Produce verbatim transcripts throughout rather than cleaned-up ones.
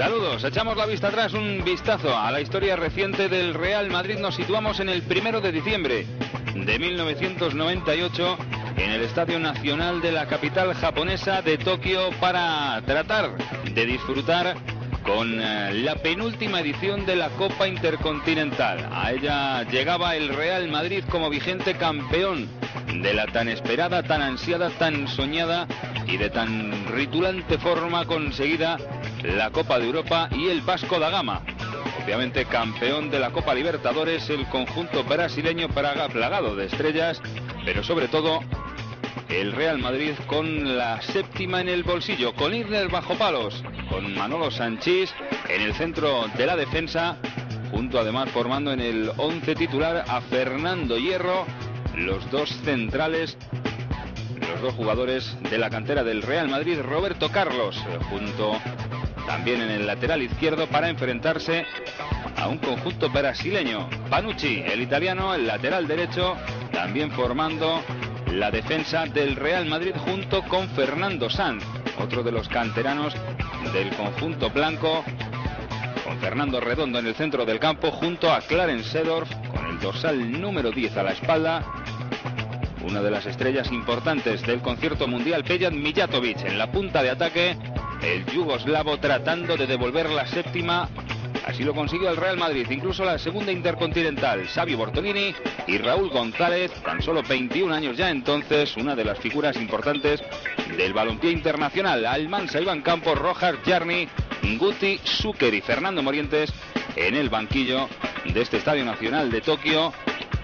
Saludos, echamos la vista atrás, un vistazo a la historia reciente del Real Madrid. Nos situamos en el primero de diciembre de mil novecientos noventa y ocho en el Estadio Nacional de la capital japonesa de Tokio para tratar de disfrutar con la penúltima edición de la Copa Intercontinental. A ella llegaba el Real Madrid como vigente campeón de la tan esperada, tan ansiada, tan soñada y de tan ritualante forma conseguida la Copa de Europa y el Vasco da Gama. Obviamente campeón de la Copa Libertadores, el conjunto brasileño plagado de estrellas, pero sobre todo el Real Madrid con la séptima en el bolsillo, con Irner bajo palos, con Manolo Sanchís en el centro de la defensa, junto además formando en el once titular a Fernando Hierro, los dos centrales, los dos jugadores de la cantera del Real Madrid, Roberto Carlos, junto también en el lateral izquierdo para enfrentarse a un conjunto brasileño, Panucci, el italiano, el lateral derecho, también formando la defensa del Real Madrid junto con Fernando Sanz, otro de los canteranos del conjunto blanco, con Fernando Redondo en el centro del campo junto a Clarence Seedorf con el dorsal número diez a la espalda, una de las estrellas importantes del concierto mundial, Pejan Mijatovic en la punta de ataque, el yugoslavo tratando de devolver la séptima. Así lo consiguió el Real Madrid, incluso la segunda Intercontinental, Xavi Bortolini y Raúl González, tan solo veintiún años ya entonces, una de las figuras importantes del balompié internacional. Almansa, Iván Campos, Rojas, Jarni, Guti, Zucker y Fernando Morientes en el banquillo de este Estadio Nacional de Tokio.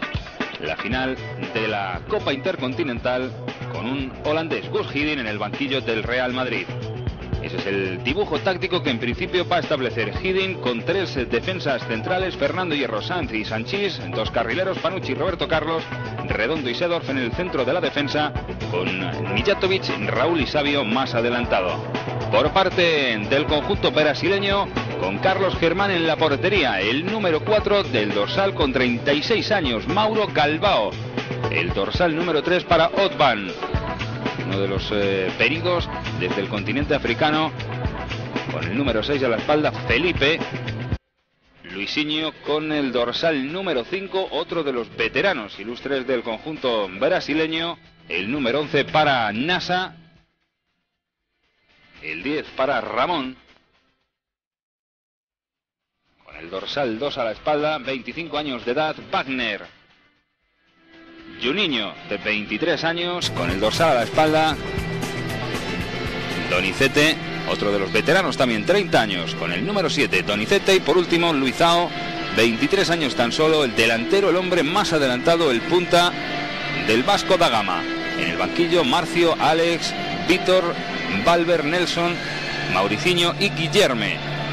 La final de la Copa Intercontinental con un holandés, Guus Hiddink, en el banquillo del Real Madrid. Ese es el dibujo táctico que en principio va a establecer Hiddink con tres defensas centrales, Fernando Hierro, Sanz y Sanchís, dos carrileros, Panucci, Roberto Carlos, Redondo y Seedorf en el centro de la defensa, con Mijatovic, Raúl y Savio más adelantado. Por parte del conjunto brasileño, con Carlos Germán en la portería, el número cuatro del dorsal con treinta y seis años, Mauro Galvao, el dorsal número tres para Otvan, uno de los eh, peridos desde el continente africano, con el número seis a la espalda, Felipe. Luisinho con el dorsal número cinco, otro de los veteranos ilustres del conjunto brasileño, el número once para Nasa, el diez para Ramón, con el dorsal dos a la espalda, veinticinco años de edad, Wagner. Juninho, de veintitrés años, con el dorsal a la espalda, Donizete, otro de los veteranos también, treinta años, con el número siete, Donizete, y por último Luizao, veintitrés años tan solo, el delantero, el hombre más adelantado, el punta del Vasco da Gama. En el banquillo, Marcio, Alex, Vítor, Valver, Nelson, Mauricinho y Guillerme.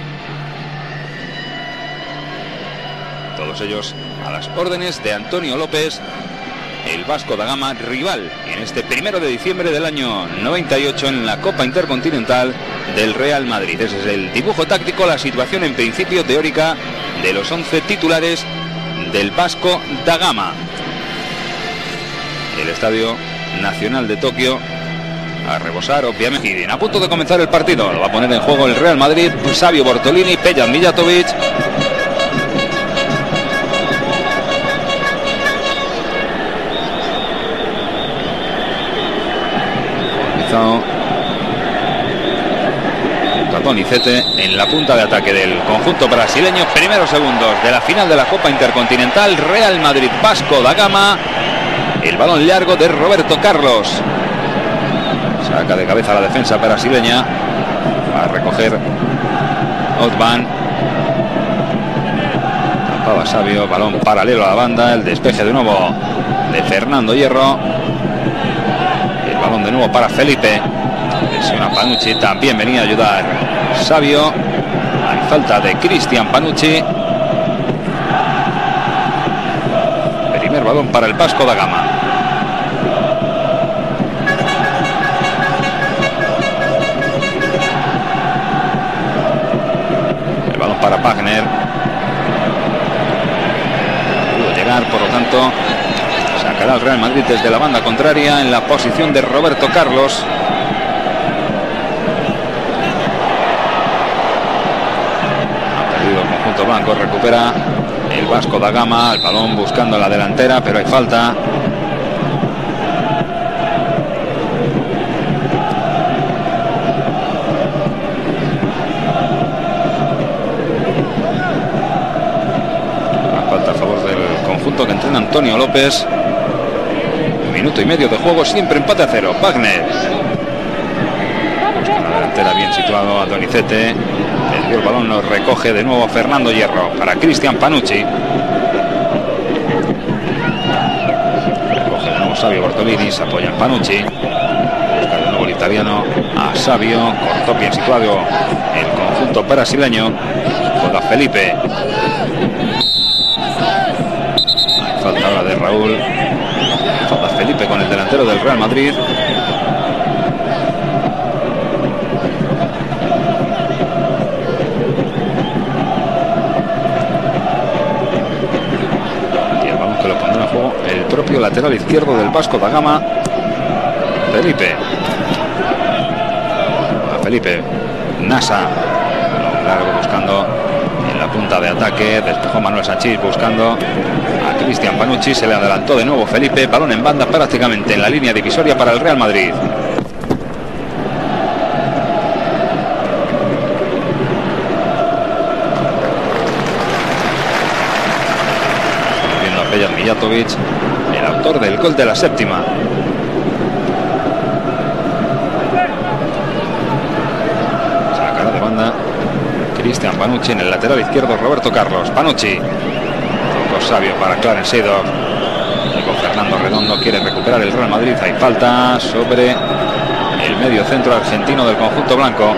Todos ellos a las órdenes de Antonio López, el Vasco da Gama, rival en este primero de diciembre del año noventa y ocho en la Copa Intercontinental del Real Madrid. Ese es el dibujo táctico, la situación en principio teórica de los once titulares del Vasco da Gama. El Estadio Nacional de Tokio a rebosar, obviamente. A punto de comenzar el partido, lo va a poner en juego el Real Madrid, Xavi Bortolini, Pejan Mijatovic. Donizete en la punta de ataque del conjunto brasileño. Primeros segundos de la final de la Copa Intercontinental, Real Madrid Vasco da Gama. El balón largo de Roberto Carlos, saca de cabeza la defensa brasileña, va a recoger Otvan, tapaba Savio, balón paralelo a la banda, el despeje de nuevo de Fernando Hierro, el balón de nuevo para Felipe. Lesiona Panucci, también venía a ayudar Savio. Hay falta de Cristian Panucci. Primer balón para el Vasco da Gama. El balón para Wagner. Pudo llegar, por lo tanto sacará el Real Madrid desde la banda contraria en la posición de Roberto Carlos. conjunto blanco. Recupera el Vasco da Gama, el balón buscando la delantera, pero hay falta. Una falta a favor del conjunto que entrena Antonio López. Minuto y medio de juego, siempre empate a cero. Wagner. Busca la delantera, bien situado a Donizete. El balón lo recoge de nuevo Fernando Hierro para Cristian Panucci. Recoge de nuevo Savio Bortolini, se apoya en Panucci. Busca de nuevo el italiano a Savio. Cortó bien situado el conjunto brasileño. Juega Felipe. Hay falta ahora de Raúl. Falta Felipe con el delantero del Real Madrid. El propio lateral izquierdo del Vasco da Gama, Felipe. A Felipe Nasa, largo buscando en la punta de ataque. Despejó Manuel Sanchís buscando a Cristian Panucci. Se le adelantó de nuevo Felipe. Balón en banda prácticamente en la línea divisoria para el Real Madrid. Mijatovic, el autor del gol de la séptima. Sacará de banda Cristian Panucci, en el lateral izquierdo Roberto Carlos. Panucci, tocó Savio para Clarence Seedorf. Con Fernando Redondo quiere recuperar el Real Madrid. Hay falta sobre el medio centro argentino del conjunto blanco.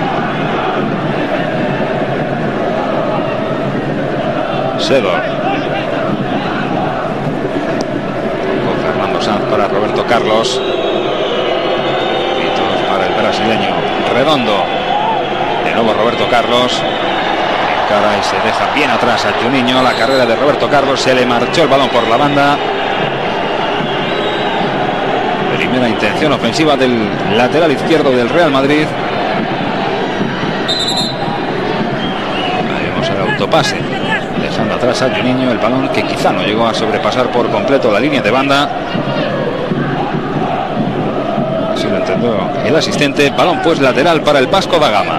Seedorf. Para Roberto Carlos. Y para el brasileño Redondo. De nuevo Roberto Carlos. Encara y se deja bien atrás a Juninho. La carrera de Roberto Carlos. Se le marchó el balón por la banda. Primera intención ofensiva del lateral izquierdo del Real Madrid. Ahí vemos el autopase. Dejando atrás a Juninho. El balón que quizá no llegó a sobrepasar por completo la línea de banda. Así lo entendió el asistente. Balón pues lateral para el Vasco da Gama.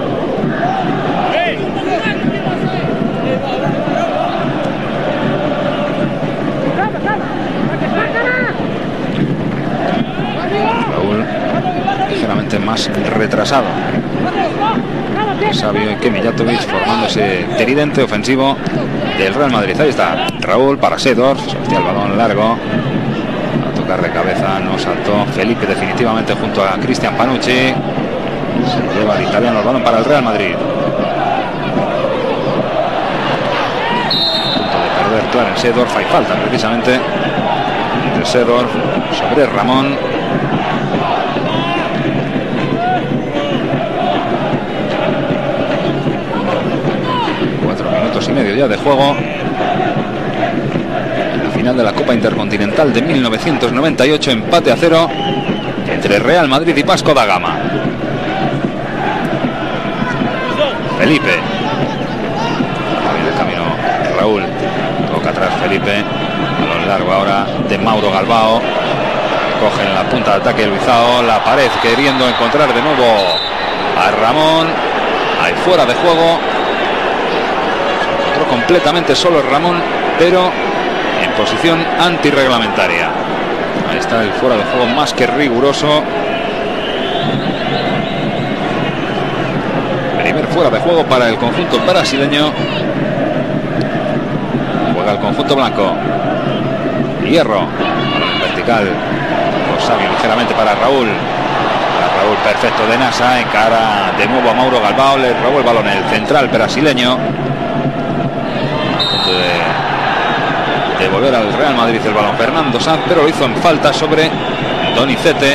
Raúl ligeramente más retrasado. Savio y que Mijatovic formándose tridente ofensivo del Real Madrid. Ahí está Raúl para Seedorf. Sortea el balón largo. A tocar de cabeza, no saltó Felipe definitivamente junto a Cristian Panucci. Se lleva el italiano el balón para el Real Madrid. A punto de perder Clarence Seedorf. Hay falta precisamente de Seedorf sobre Ramón. Y medio ya de juego en la final de la Copa Intercontinental de mil novecientos noventa y ocho. Empate a cero entre Real Madrid y Vasco da Gama. Felipe de camino Raúl, toca atrás Felipe, a lo largo ahora de Mauro Galbao. Coge en la punta de ataque Luizao, la pared queriendo encontrar de nuevo a Ramón. Hay fuera de juego. Completamente solo Ramón, pero en posición antirreglamentaria. Ahí está el fuera de juego más que riguroso. Primer fuera de juego para el conjunto brasileño. Juega el conjunto blanco. Hierro, vertical. Savio ligeramente para Raúl. Para Raúl perfecto de Nasa. Encara de nuevo a Mauro Galbao. Le robó el balón el central brasileño. De, de volver al Real Madrid el balón Fernando Sanz, pero lo hizo en falta sobre Donizete.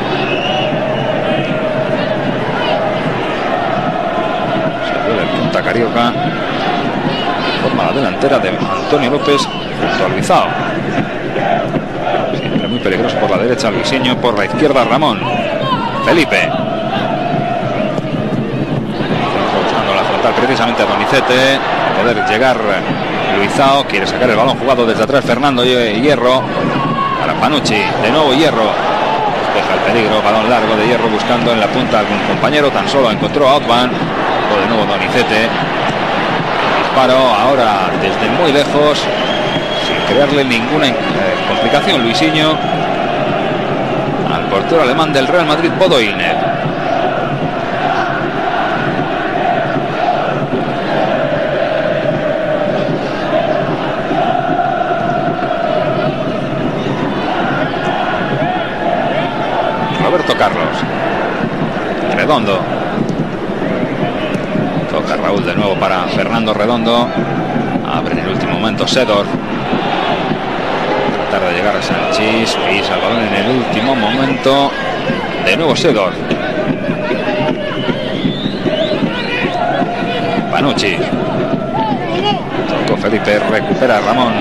Se vuelve el punta carioca. Forma la delantera de Antonio López junto a Luizao. Siempre muy peligroso por la derecha Luisinho, por la izquierda Ramón. Felipe buscando la frontal precisamente a Donizete, a poder llegar Luizao, quiere sacar el balón jugado desde atrás Fernando Hierro, para Panucci, de nuevo Hierro, despeja el peligro, balón largo de Hierro buscando en la punta a algún compañero, tan solo encontró a Otman, de nuevo Donizete, disparo ahora desde muy lejos, sin crearle ninguna eh, complicación Luisinho, al portero alemán del Real Madrid, Bodo Illner. Roberto Carlos, Redondo, toca Raúl de nuevo para Fernando Redondo, abre en el último momento Sedorf, tratar de llegar a Sanchís, pisa el balón en el último momento, de nuevo Sedorf, Panucci, tocó Felipe, recupera Ramón,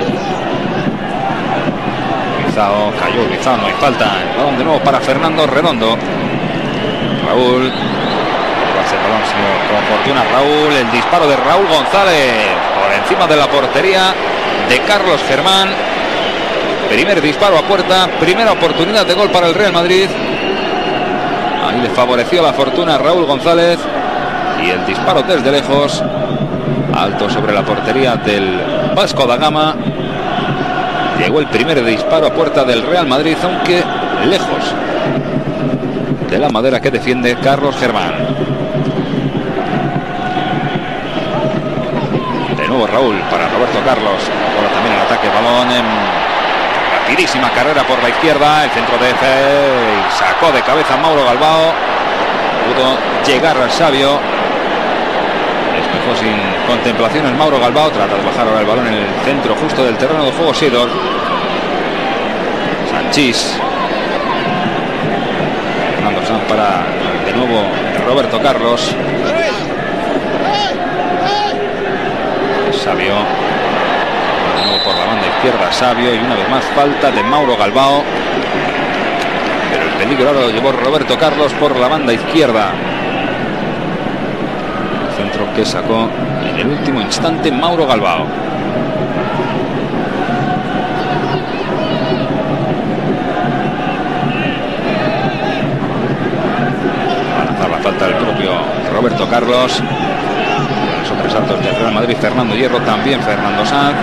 Luizao, cayó Luizao, no hay falta, el balón de nuevo para Fernando Redondo, Raúl, hace el balón con fortuna Raúl, el disparo de Raúl González por encima de la portería de Carlos Germán, primer disparo a puerta, primera oportunidad de gol para el Real Madrid, ahí le favoreció la fortuna a Raúl González y el disparo desde lejos, alto sobre la portería del Vasco da Gama. Llegó el primer disparo a puerta del Real Madrid, aunque lejos de la madera que defiende Carlos Germán. De nuevo Raúl para Roberto Carlos. Ahora también el ataque, balón en rapidísima carrera por la izquierda. El centro de Fe, sacó de cabeza Mauro Galbao. Pudo llegar al Sabio. Despejó sin contemplaciones Mauro Galbao. Trata de bajar ahora el balón en el centro justo del terreno de juego Sidor. Sanchís. Fernando Sanz para de nuevo Roberto Carlos. Sabio. De nuevo por la banda izquierda Sabio. Y una vez más falta de Mauro Galbao. Pero el peligro ahora lo llevó Roberto Carlos por la banda izquierda. Centro que sacó en el último instante Mauro Galbao. Va a lanzar la falta del propio Roberto Carlos. Los otros saltos del Real Madrid, Fernando Hierro, también Fernando Sanz.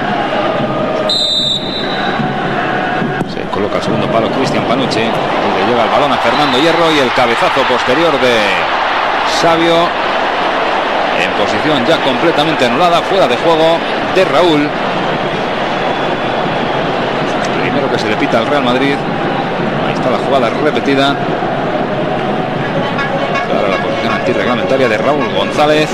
Se coloca el segundo palo Cristian Panucci. Le llega el balón a Fernando Hierro y el cabezazo posterior de Sabio. En posición ya completamente anulada, fuera de juego de Raúl. Primero que se le pita al Real Madrid. Ahí está la jugada repetida. Ahora la posición antirreglamentaria de Raúl González.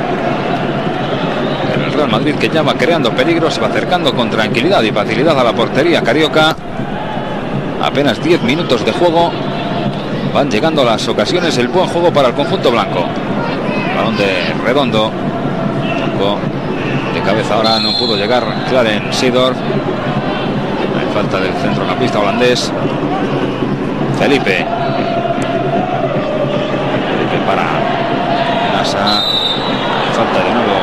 Pero el Real Madrid, que ya va creando peligro, se va acercando con tranquilidad y facilidad a la portería carioca. Apenas diez minutos de juego. Van llegando las ocasiones, el buen juego para el conjunto blanco. Balón de Redondo, tocó de cabeza, ahora no pudo llegar Clarence Seedorf. Hay falta del centrocampista holandés Felipe. Felipe para Nasa. Hay falta de nuevo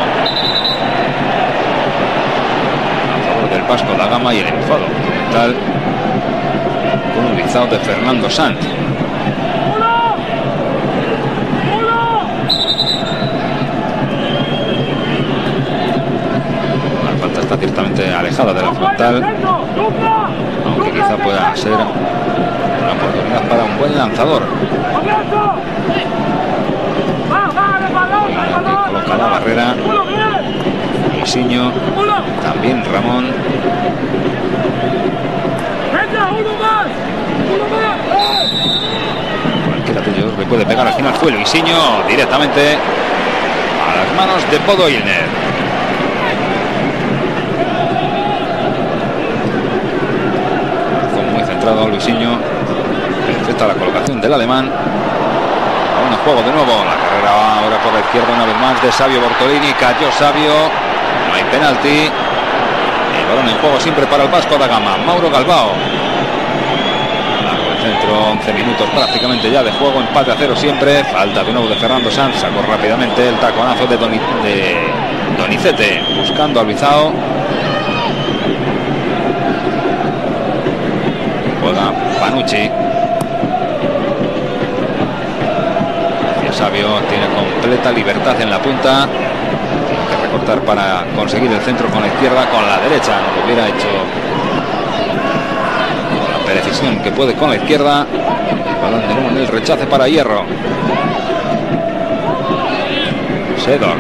a favor del Vasco da Gama y el enfado fundamental con un Luizao de Fernando Sanz. Está ciertamente alejada de la frontal, aunque quizá pueda ser una oportunidad para un buen lanzador. Coloca la barrera Luisinho, también Ramón. Cualquiera de ellos le puede pegar, al final fue Luisinho directamente a las manos de Bodo Illner. Luisinho, perfecta la colocación del alemán. Aún en juego de nuevo, la carrera ahora por la izquierda una vez más de Sabio Bortolini, cayó Sabio, no hay penalti. El balón en juego siempre para el Vasco da Gama. Mauro Galbao, largo el centro, once minutos prácticamente ya de juego, empate a cero siempre, falta de nuevo de Fernando Sanz, sacó rápidamente el taconazo de, Doni, de Donizete, buscando al Bizao. Juega Panucci. Hacia Savio, tiene completa libertad en la punta. Tiene que recortar para conseguir el centro con la izquierda, con la derecha. No lo hubiera hecho con la precisión que puede con la izquierda. El balón de nuevo en el rechace para Hierro. Sedor.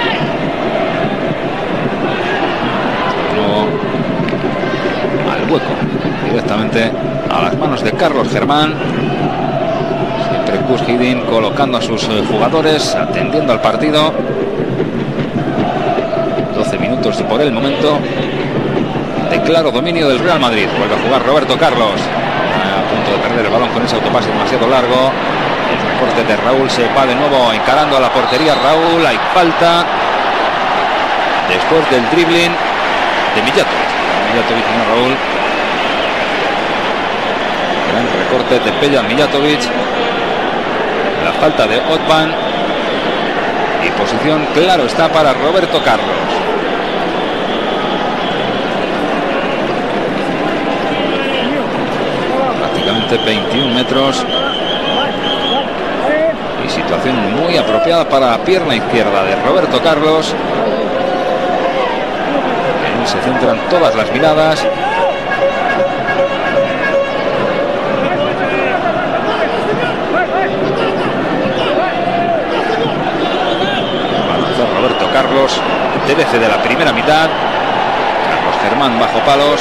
De nuevo al hueco, directamente a las manos de Carlos Germán. Siempre Gus Hiddink colocando a sus jugadores, atendiendo al partido. doce minutos por el momento de claro dominio del Real Madrid. Vuelve a jugar Roberto Carlos, a punto de perder el balón con ese autopase demasiado largo. El recorte de Raúl, se va de nuevo encarando a la portería Raúl. Hay falta después del dribbling de Mijatovic. Mijatovic y no Raúl. Gran recorte de Pejan Mijatovic. La falta de Otman. Y posición, claro está, para Roberto Carlos. Prácticamente veintiún metros. Y situación muy apropiada para la pierna izquierda de Roberto Carlos. En él se centran todas las miradas. Roberto Carlos, trece de la primera mitad. Carlos Germán bajo palos.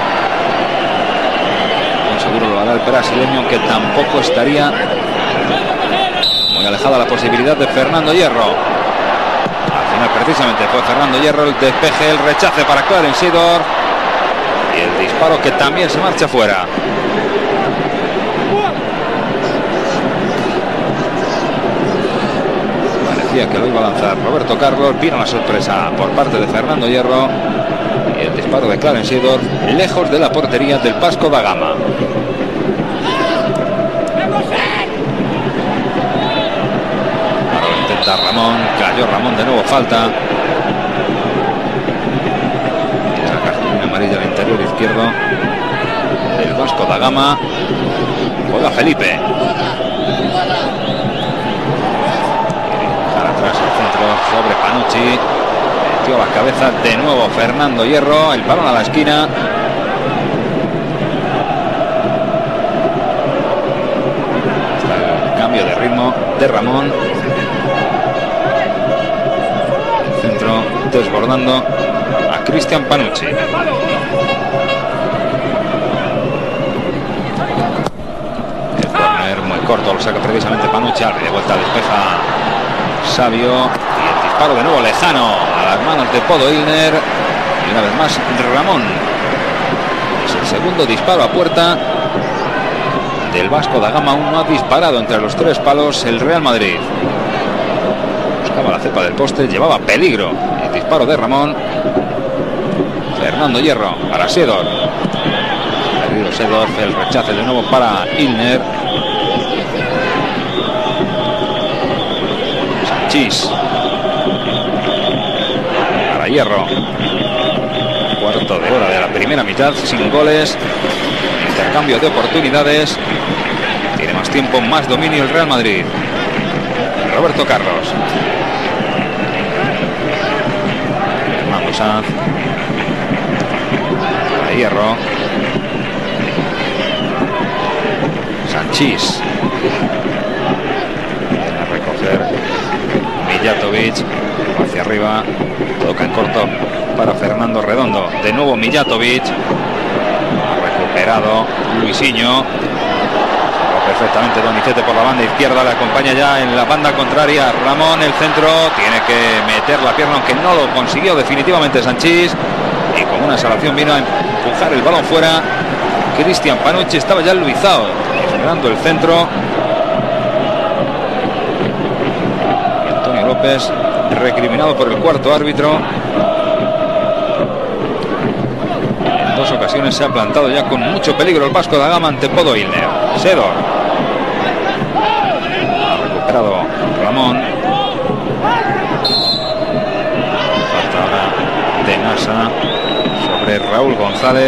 Muy seguro lo hará el brasileño, aunque tampoco estaría muy alejada la posibilidad de Fernando Hierro. Al final precisamente fue Fernando Hierro el despeje, el rechace para Clarence Seedorf y el disparo que también se marcha fuera. Que lo iba a lanzar Roberto Carlos, vino la sorpresa por parte de Fernando Hierro y el disparo de Clarence Seedorf lejos de la portería del Vasco da Gama. Ahora lo intenta Ramón, cayó Ramón, de nuevo falta. La cartulina amarilla al interior izquierdo del Vasco da Gama. Juega Felipe. Sobre Panucci, metió la cabeza de nuevo Fernando Hierro, el balón a la esquina. Está el cambio de ritmo de Ramón. El centro desbordando a Cristian Panucci. El córner muy corto, lo saca precisamente Panucci, de vuelta despeja Savio. Disparo de nuevo lejano a las manos de Podo Illner y una vez más Ramón. Es el segundo disparo a puerta del Vasco da Gama. Aún no ha disparado entre los tres palos el Real Madrid. Buscaba la cepa del poste, llevaba peligro el disparo de Ramón. Fernando Hierro para Seedorf. Perdido Seedorf, el rechace de nuevo para Illner. Sanchís para Hierro. Cuarto de hora de la primera mitad, sin goles, intercambio de oportunidades. Tiene más tiempo, más dominio el Real Madrid. Roberto Carlos. Fernando Sanz para Hierro. Sanchís. Viene a recoger Mijatovic hacia arriba. Toca en corto para Fernando Redondo. De nuevo Mijatovic. Ha recuperado Luisinho. Perfectamente Donizete por la banda izquierda. Le acompaña ya en la banda contraria Ramón. El centro. Tiene que meter la pierna, aunque no lo consiguió definitivamente Sanchís. Y con una salvación vino a empujar el balón fuera Cristian Panucci. Estaba ya el Bizao esperando el centro. Y Antonio López, recriminado por el cuarto árbitro en dos ocasiones. ocasiones se ha plantado ya con mucho peligro el Vasco da Gama ante Podo Ilner. Sedor. Ha recuperado Ramón. Falta ahora de Nasa sobre Raúl González.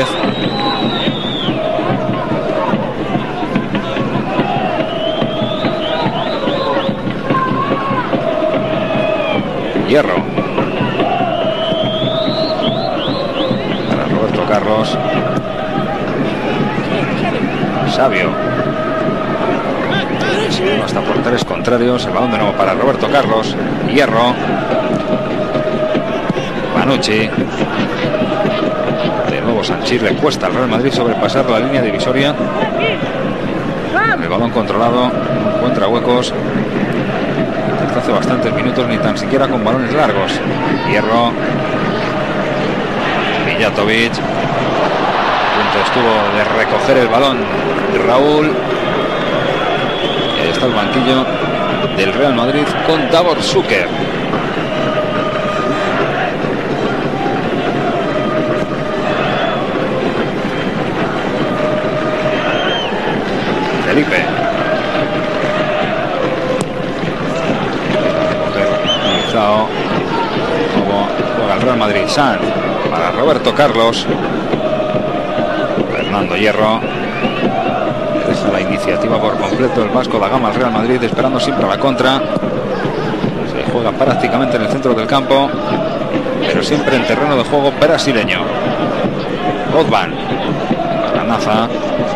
Hierro para Roberto Carlos. Sabio hasta por tres contrarios. El balón de nuevo para Roberto Carlos. Hierro. Panucci. De nuevo Sanchís. Le cuesta al Real Madrid sobrepasar la línea divisoria. El balón controlado. No encuentra huecos. Hace bastantes minutos, ni tan siquiera con balones largos. Hierro. Mijatovic. Punto estuvo de recoger el balón Raúl. Y ahí está el banquillo del Real Madrid con Davor Šuker. Felipe. Como juega el Real Madrid. Sanz para Roberto Carlos. Fernando Hierro. Deja la iniciativa por completo el Vasco da Gama al Real Madrid, esperando siempre a la contra. Se juega prácticamente en el centro del campo, pero siempre en terreno de juego brasileño. Odban para Naza.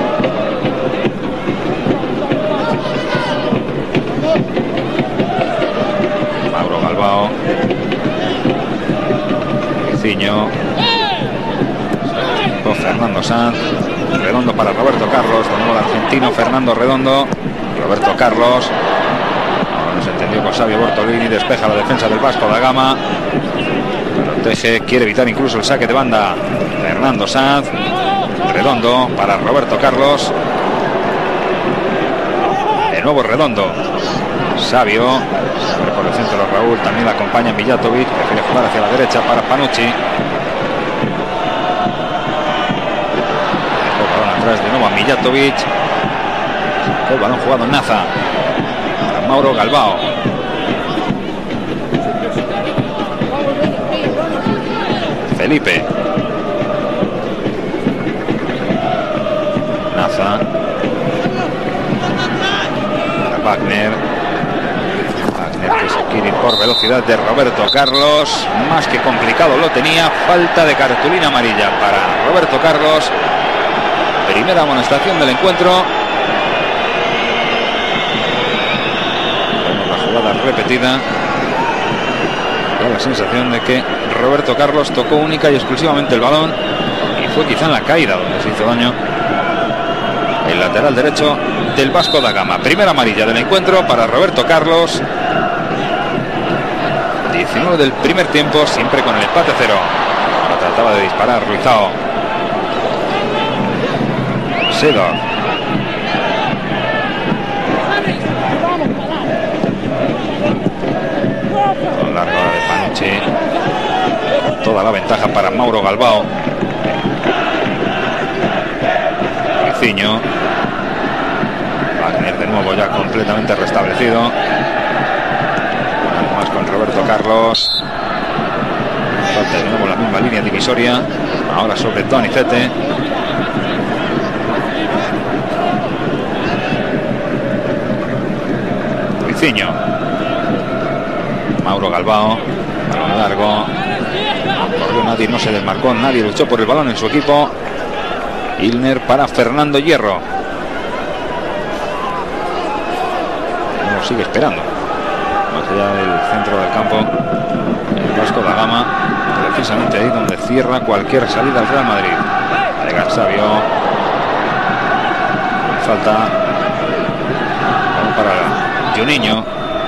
Galbao. Ciño. Con Fernando Sanz. Redondo para Roberto Carlos. De nuevo el argentino Fernando Redondo. Roberto Carlos. Ahora no se entendió con Sabio Bortolini. Despeja la defensa del Vasco da Gama. Protege. Quiere evitar incluso el saque de banda. Fernando Sanz. Redondo para Roberto Carlos. De nuevo Redondo. Sabio. Por el centro Raúl, también la acompaña Mijatovic, prefiere jugar hacia la derecha para Panucci. El balón atrás de nuevo a Mijatovic. El balón jugado en Naza para Mauro Galbao. Felipe. Naza para Wagner. Que se quiere ir por velocidad de Roberto Carlos. Más que complicado lo tenía. Falta de cartulina amarilla para Roberto Carlos. Primera amonestación del encuentro. Vemos la jugada repetida. Da la sensación de que Roberto Carlos tocó única y exclusivamente el balón. Y fue quizá en la caída donde se hizo daño el lateral derecho del Vasco da Gama. Primera amarilla del encuentro para Roberto Carlos. diecinueve del primer tiempo, siempre con el empate cero. Ahora trataba de disparar Ruizao. Sedor. Con largo de Panucci. Toda la ventaja para Mauro Galbao. Ciño. Wagner de nuevo ya completamente restablecido. Con Roberto Carlos. Falta de nuevo la misma línea divisoria. Ahora sobre Donizete. Ruizinho. Mauro Galbao. Balón largo. Corrió nadie, no se desmarcó. Nadie luchó por el balón en su equipo. Ilner para Fernando Hierro. No sigue esperando. Más allá del centro del campo, el Vasco da Gama, precisamente ahí donde cierra cualquier salida al Real Madrid. Llega Sabio. Falta para Juninho.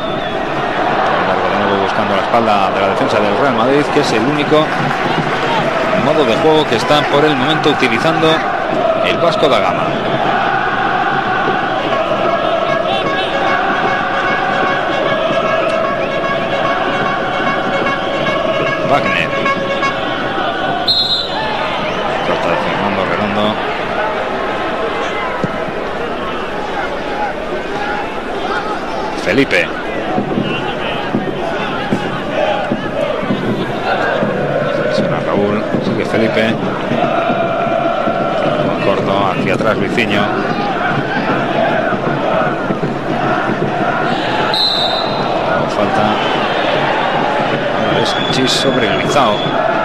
De nuevo buscando la espalda de la defensa del Real Madrid, que es el único modo de juego que está por el momento utilizando el Vasco da Gama. Wagner. Trata de Fernando Felipe. Será Raúl, sigue Felipe. Muy corto, hacia atrás Viciño. No falta. Ahora es Sanchís sobre Guizao.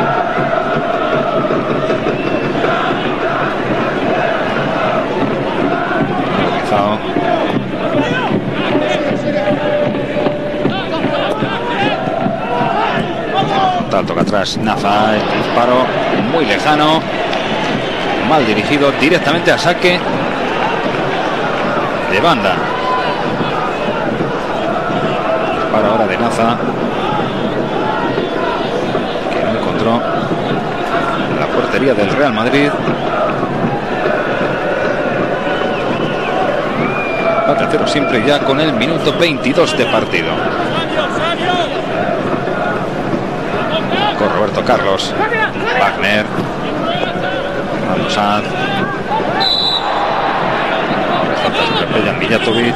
Guizao. Tal, toca atrás Naza, el disparo muy lejano, mal dirigido, directamente a saque de banda. Disparo ahora de Naza, que no encontró la portería del Real Madrid. Empate a cero siempre ya con el minuto veintidós de partido. Con Roberto Carlos, Wagner, Fernando Sanz, Pejan Mijatovic.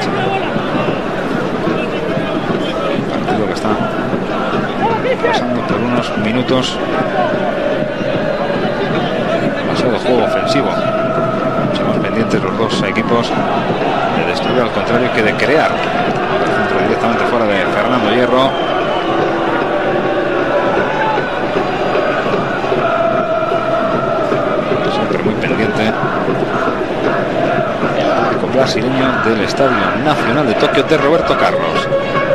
Partido que está pasando por unos minutos. Demasiado juego ofensivo. Mucho más pendientes los dos equipos de destruir al contrario que de crear. Centro directamente fuera de Fernando Hierro. Muy pendiente el equipo brasileño del Estadio Nacional de Tokio de Roberto Carlos.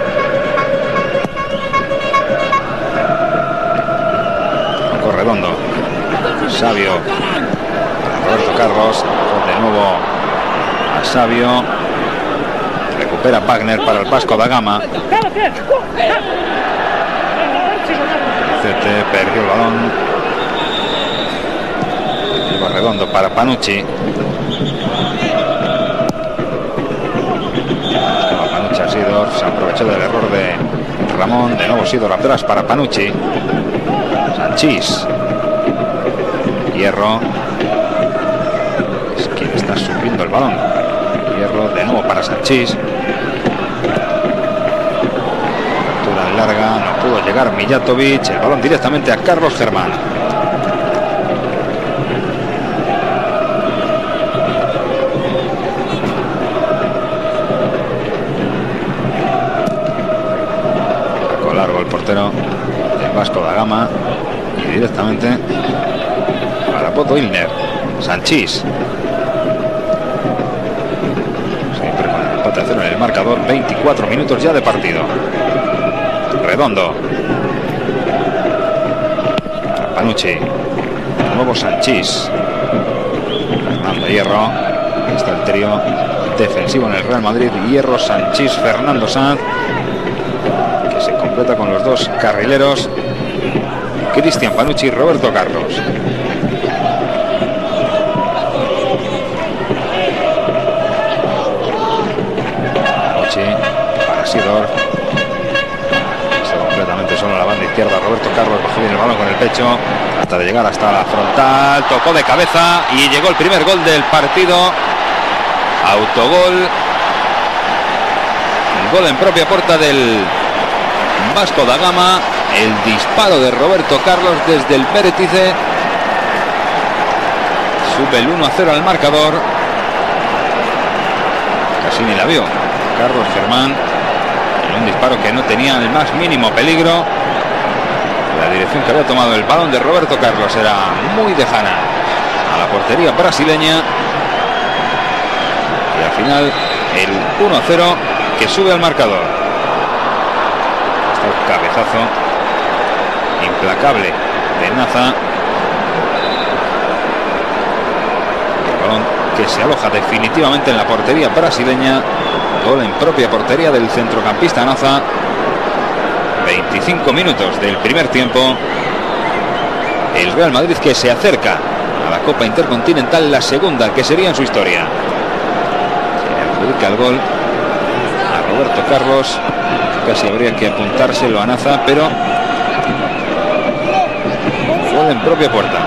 Corredondo, Sabio, Roberto Carlos, de nuevo a Sabio, recupera Wagner para el Vasco da Gama. Cete perdió el balón. Redondo para Panucci. Panucci a Sidor, se aprovechó del error de Ramón, de nuevo Sidor atrás para Panucci. Sanchís. Hierro es quien está subiendo el balón. Hierro de nuevo para Sanchís. Captura larga, no pudo llegar Mijatovic. El balón directamente a Carlos Germán. Largo el portero del Vasco da Gama y directamente para Bodo Illner. Sanchís, siempre con el empate a cero en el marcador. Veinticuatro minutos ya de partido. Redondo para Panucci, de nuevo Sanchís, Fernando Hierro. Está el trío defensivo en el Real Madrid: Hierro, Sanchís, Fernando Sanz, se completa con los dos carrileros, Cristian Panucci y Roberto Carlos. Panucci para Sidor. Está completamente solo en la banda izquierda. Roberto Carlos bajó bien el balón con el pecho hasta de llegar hasta la frontal. Tocó de cabeza y llegó el primer gol del partido. Autogol. Gol en propia puerta del Vasco da Gama. El disparo de Roberto Carlos desde el vértice sube el uno a cero al marcador. Casi ni la vio Carlos Germán en un disparo que no tenía el más mínimo peligro. La dirección que había tomado el balón de Roberto Carlos era muy lejana a la portería brasileña, y al final el uno a cero que sube al marcador. Está el cabezazo implacable de Naza. El balón que se aloja definitivamente en la portería brasileña. Gol en propia portería del centrocampista Naza. veinticinco minutos del primer tiempo. El Real Madrid que se acerca a la Copa Intercontinental, la segunda que sería en su historia. Se le adjudica el gol a Roberto Carlos. Casi habría que apuntárselo a Naza, pero gol en propia puerta.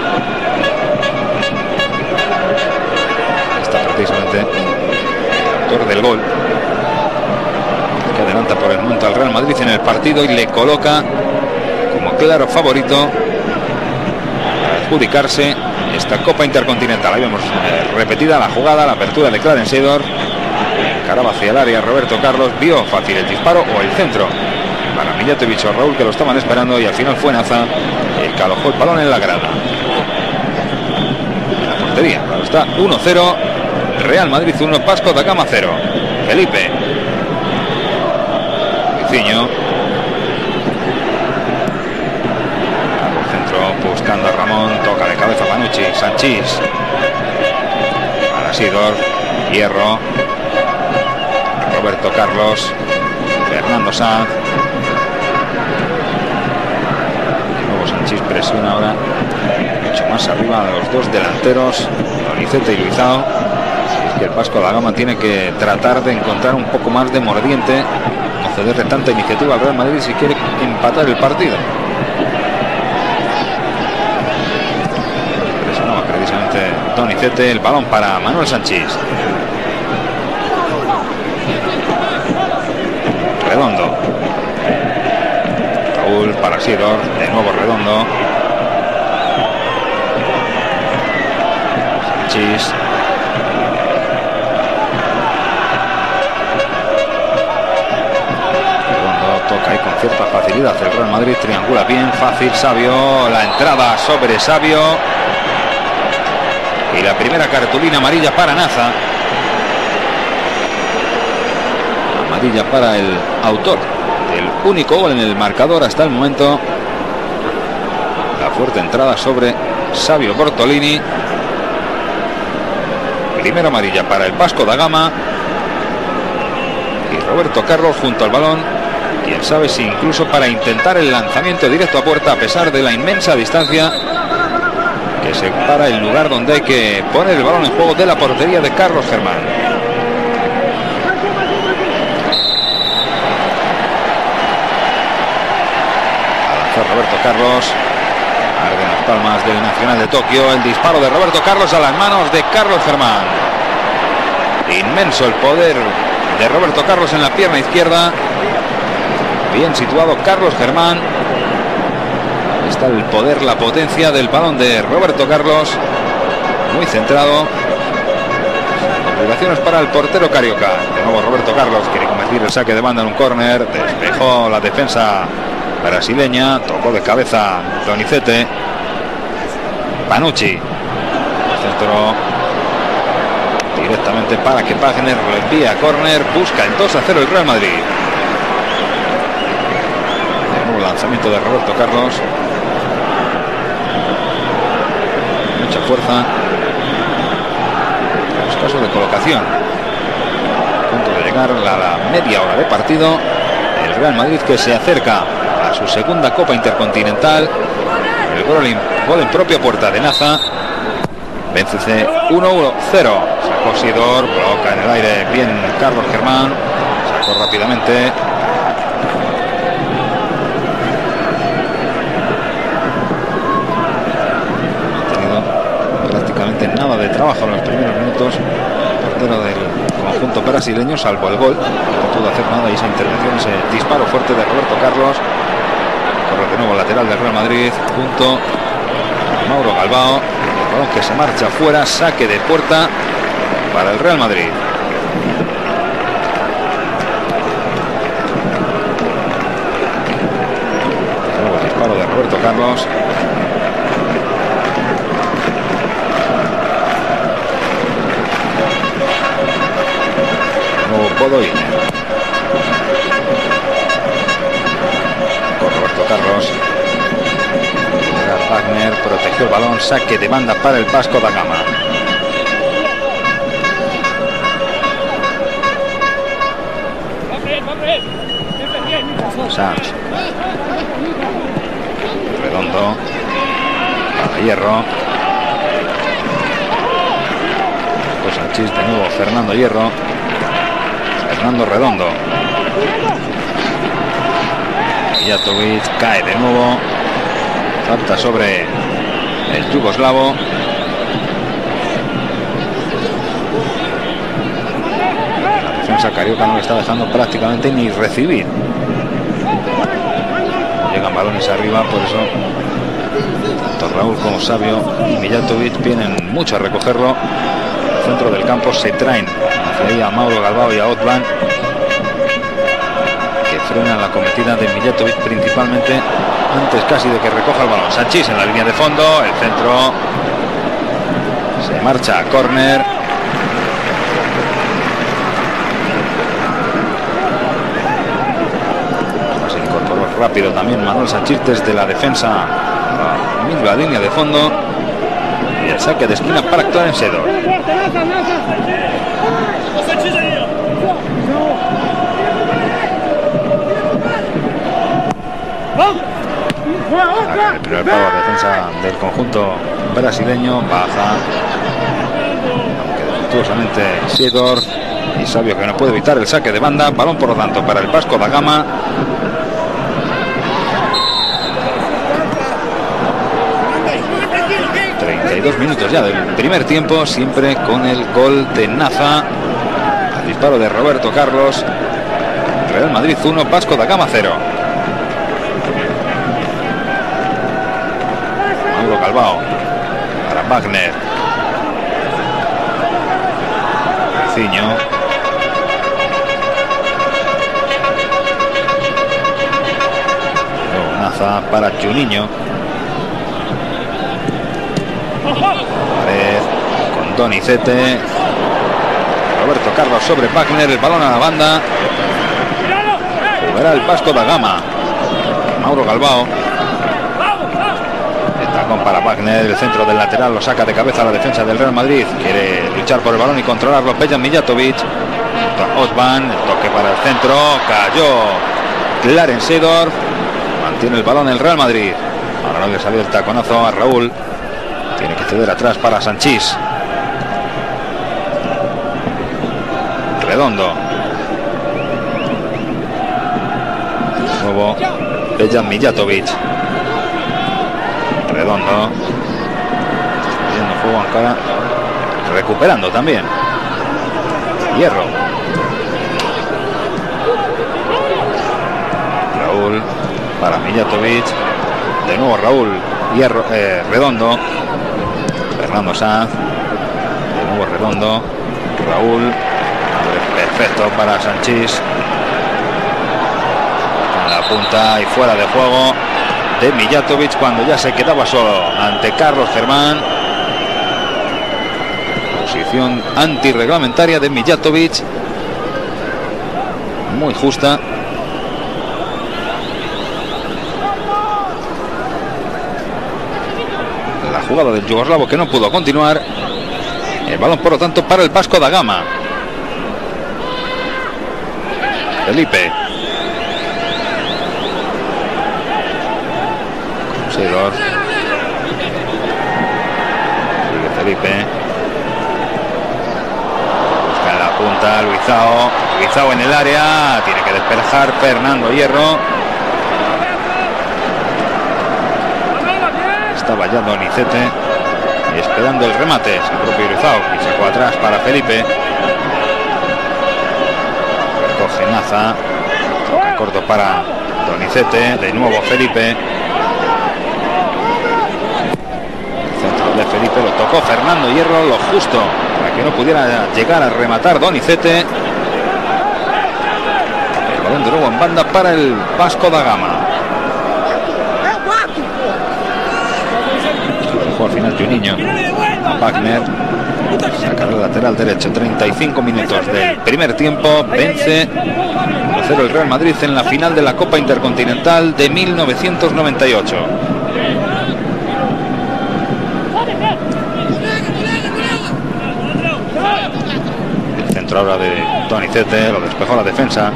Está precisamente el autor del gol, que partido y le coloca como claro favorito a adjudicarse esta Copa Intercontinental. Ahí vemos eh, repetida la jugada, la apertura de Clarence Seedorf. Encaraba hacia el área Roberto Carlos, vio fácil el disparo o el centro para Mijatovic o Raúl, que lo estaban esperando, y al final fue Naza el que alojó el balón en la grada. En la portería, claro está, uno cero, Real Madrid uno, Vasco da Gama cero. Felipe Viciño al centro buscando a Ramón, toca de cabeza Panucci, Sanchís para Seedorf, Hierro, Roberto Carlos, Fernando Sanz. De nuevo Sanchís presiona ahora mucho más arriba a los dos delanteros, Donizetti y Luizao. Es que el Vasco da Gama tiene que tratar de encontrar un poco más de mordiente, no cederle tanta iniciativa al Real Madrid si quiere empatar el partido. Presionaba precisamente Donizetti, el balón para Manuel Sanchís. Redondo, Raúl para Seedorf, de nuevo Redondo, Sanchís, Redondo toca ahí con cierta facilidad el Real Madrid, triangula bien, fácil, Savio, la entrada sobre Savio y la primera cartulina amarilla para Naza. Amarilla para el autor del único gol en el marcador hasta el momento. La fuerte entrada sobre Savio Bortolini. Primera amarilla para el Vasco da Gama. Y Roberto Carlos junto al balón. Quién sabe si incluso para intentar el lanzamiento directo a puerta, a pesar de la inmensa distancia que separa el lugar donde hay que poner el balón en juego de la portería de Carlos Germán. Roberto Carlos, arde las palmas del Nacional de Tokio, el disparo de Roberto Carlos a las manos de Carlos Germán. Inmenso el poder de Roberto Carlos en la pierna izquierda, bien situado Carlos Germán. Está el poder, la potencia del balón de Roberto Carlos, muy centrado. Obligaciones para el portero carioca. De nuevo Roberto Carlos quiere convertir el saque de banda en un córner, despejó la defensa brasileña, tocó de cabeza Donizetti, Panucci, centro directamente para que Wagner lo envía a córner, busca el dos a cero el Real Madrid. De nuevo lanzamiento de Roberto Carlos, mucha fuerza, en los casos de colocación. A punto de llegar a la media hora de partido, el Real Madrid que se acerca a su segunda Copa Intercontinental. El gol en, gol en propia puerta de Naza. Vence uno cero. Sacó Seedorf, coloca en el aire bien Carlos Germán. Sacó rápidamente. No ha tenido prácticamente nada de trabajo en los primeros minutos el portero del conjunto brasileño, salvo el gol. No pudo hacer nada y esa intervención, ese disparo fuerte de Roberto Carlos. Corre de nuevo lateral del Real Madrid junto a Mauro Galbao, el balón que se marcha fuera, saque de puerta para el Real Madrid. De nuevo el disparo de Roberto Carlos. De nuevo Godoy. Carlos, Wagner protegió el balón, saque de banda para el Vasco da Gama. Sanz, Redondo, para Hierro, pues Sanchís de nuevo, Fernando Hierro, Fernando Redondo. Mijatovic cae de nuevo, salta sobre el yugoslavo. La defensa carioca no le está dejando prácticamente ni recibir. no llegan balones arriba, por eso tanto Raúl como Sabio y Mijatovic vienen mucho a recogerlo. Al centro del campo se traen hacia ahí a Mauro Galbao y a Otvan, que frenan la cometida de Mijatovic principalmente antes casi de que recoja el balón. Sanchís en la línea de fondo, el centro se marcha a córner. Se incorporó rápido también Manuel Sanchís desde la defensa a la misma línea de fondo, y el saque de esquina para Clarence Seedorf. El primer palo a defensa del conjunto brasileño, baja, aunque defectuosamente Seedorf, y Sabio que no puede evitar el saque de banda. Balón por lo tanto para el Vasco da Gama. treinta y dos minutos ya del primer tiempo, siempre con el gol de Naza, el disparo de Roberto Carlos. Real Madrid uno, Vasco da Gama cero. Mauro Galbao para Wagner, Ciño, Naza para Juninho, con Donizete, Roberto Carlos sobre Wagner, el balón a la banda, jugará el Vasco da Gama. Mauro Galbao, el tacón para Wagner, el centro del lateral lo saca de cabeza a la defensa del Real Madrid, quiere luchar por el balón y controlarlo Pejan Mijatovic. Otvan, el toque para el centro, cayó Clarence Seedorf, mantiene el balón el Real Madrid. Ahora no le salió el taconazo a Raúl, tiene que ceder atrás para Sanchís. Redondo, de nuevo Pejan Mijatovic. Redondo, viendo juego en cara, recuperando también. Hierro, Raúl para Mijatovic, de nuevo Raúl. Hierro, eh, Redondo, Fernando Sanz, de nuevo Redondo, Raúl, perfecto para Sanchís, con la punta y fuera de juego de Mijatovic cuando ya se quedaba solo ante Carlos Germán. Posición antirreglamentaria de Mijatovic, muy justa. La jugada del yugoslavo que no pudo continuar. El balón por lo tanto para el Vasco da Gama. Felipe, Seedorf, sigue Felipe, busca en la punta Luizao, Luizao en el área, tiene que despejar Fernando Hierro. Estaba ya Donizete y esperando el remate, es el propio Luizao y sacó atrás para Felipe. Recoge Naza, toca corto para Donizete, de nuevo Felipe. Centro de Felipe, lo tocó Fernando Hierro, lo justo para que no pudiera llegar a rematar Donizete. El balón de nuevo en banda para el Vasco da Gama. Al final Juninho a Wagner, saca el lateral derecho. Treinta y cinco minutos del primer tiempo, vence uno cero el Real Madrid en la final de la Copa Intercontinental de mil novecientos noventa y ocho. El centro ahora de Donizete, lo despejó la defensa,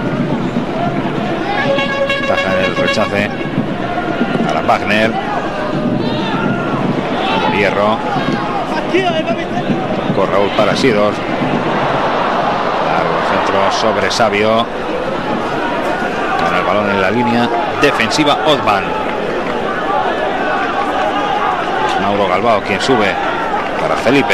taja en el rechace para Wagner. Hierro, con Raúl para Seedorf, largo centro sobre Sabio, con el balón en la línea defensiva Otvan. Es Mauro Galbao quien sube para Felipe.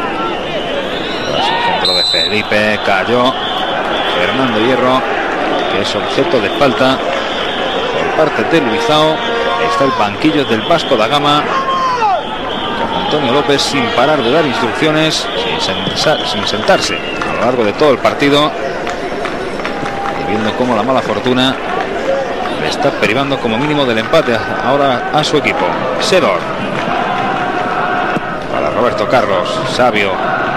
El centro de Felipe, cayó Fernando Hierro, que es objeto de falta por parte de Luizao. Está el banquillo del Vasco da Gama, con Antonio López sin parar de dar instrucciones, sin, sensar, sin sentarse a lo largo de todo el partido, y viendo cómo la mala fortuna le está privando como mínimo del empate ahora a su equipo. Sedor para Roberto Carlos, Sabio.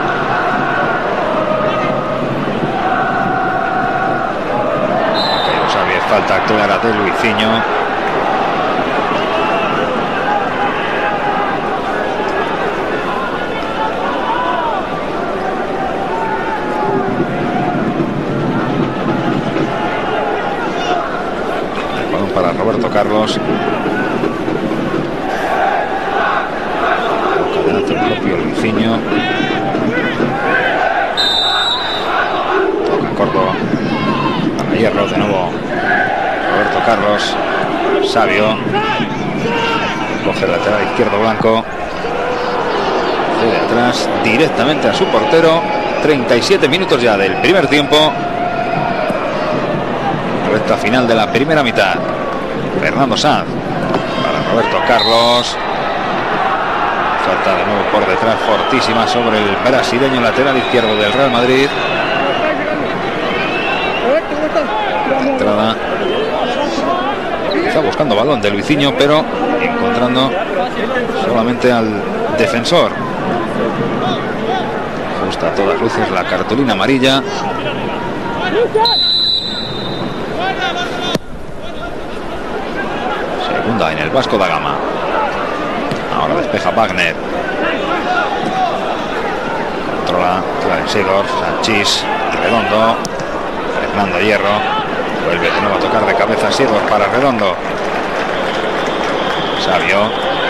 Sabio, falta clara de Luizinho. Para Roberto Carlos, delante el propio Luizinho, toca corto para Hierro, de nuevo Roberto Carlos, Sabio, coge el lateral izquierdo Blanco, de atrás directamente a su portero. Treinta y siete minutos ya del primer tiempo, recta final de la primera mitad. Fernando Sanz para Roberto Carlos, falta de nuevo por detrás fortísima sobre el brasileño lateral izquierdo del Real Madrid. La entrada, está buscando balón de Luizinho, pero encontrando solamente al defensor. Justo a todas luces la cartulina amarilla. Segunda en el Vasco da Gama. Ahora despeja Wagner. Controla Clarence Seedorf, Sanchís, Redondo, Fernando Hierro. Vuelve de nuevo a tocar de cabeza Seedorf para Redondo. Sabio.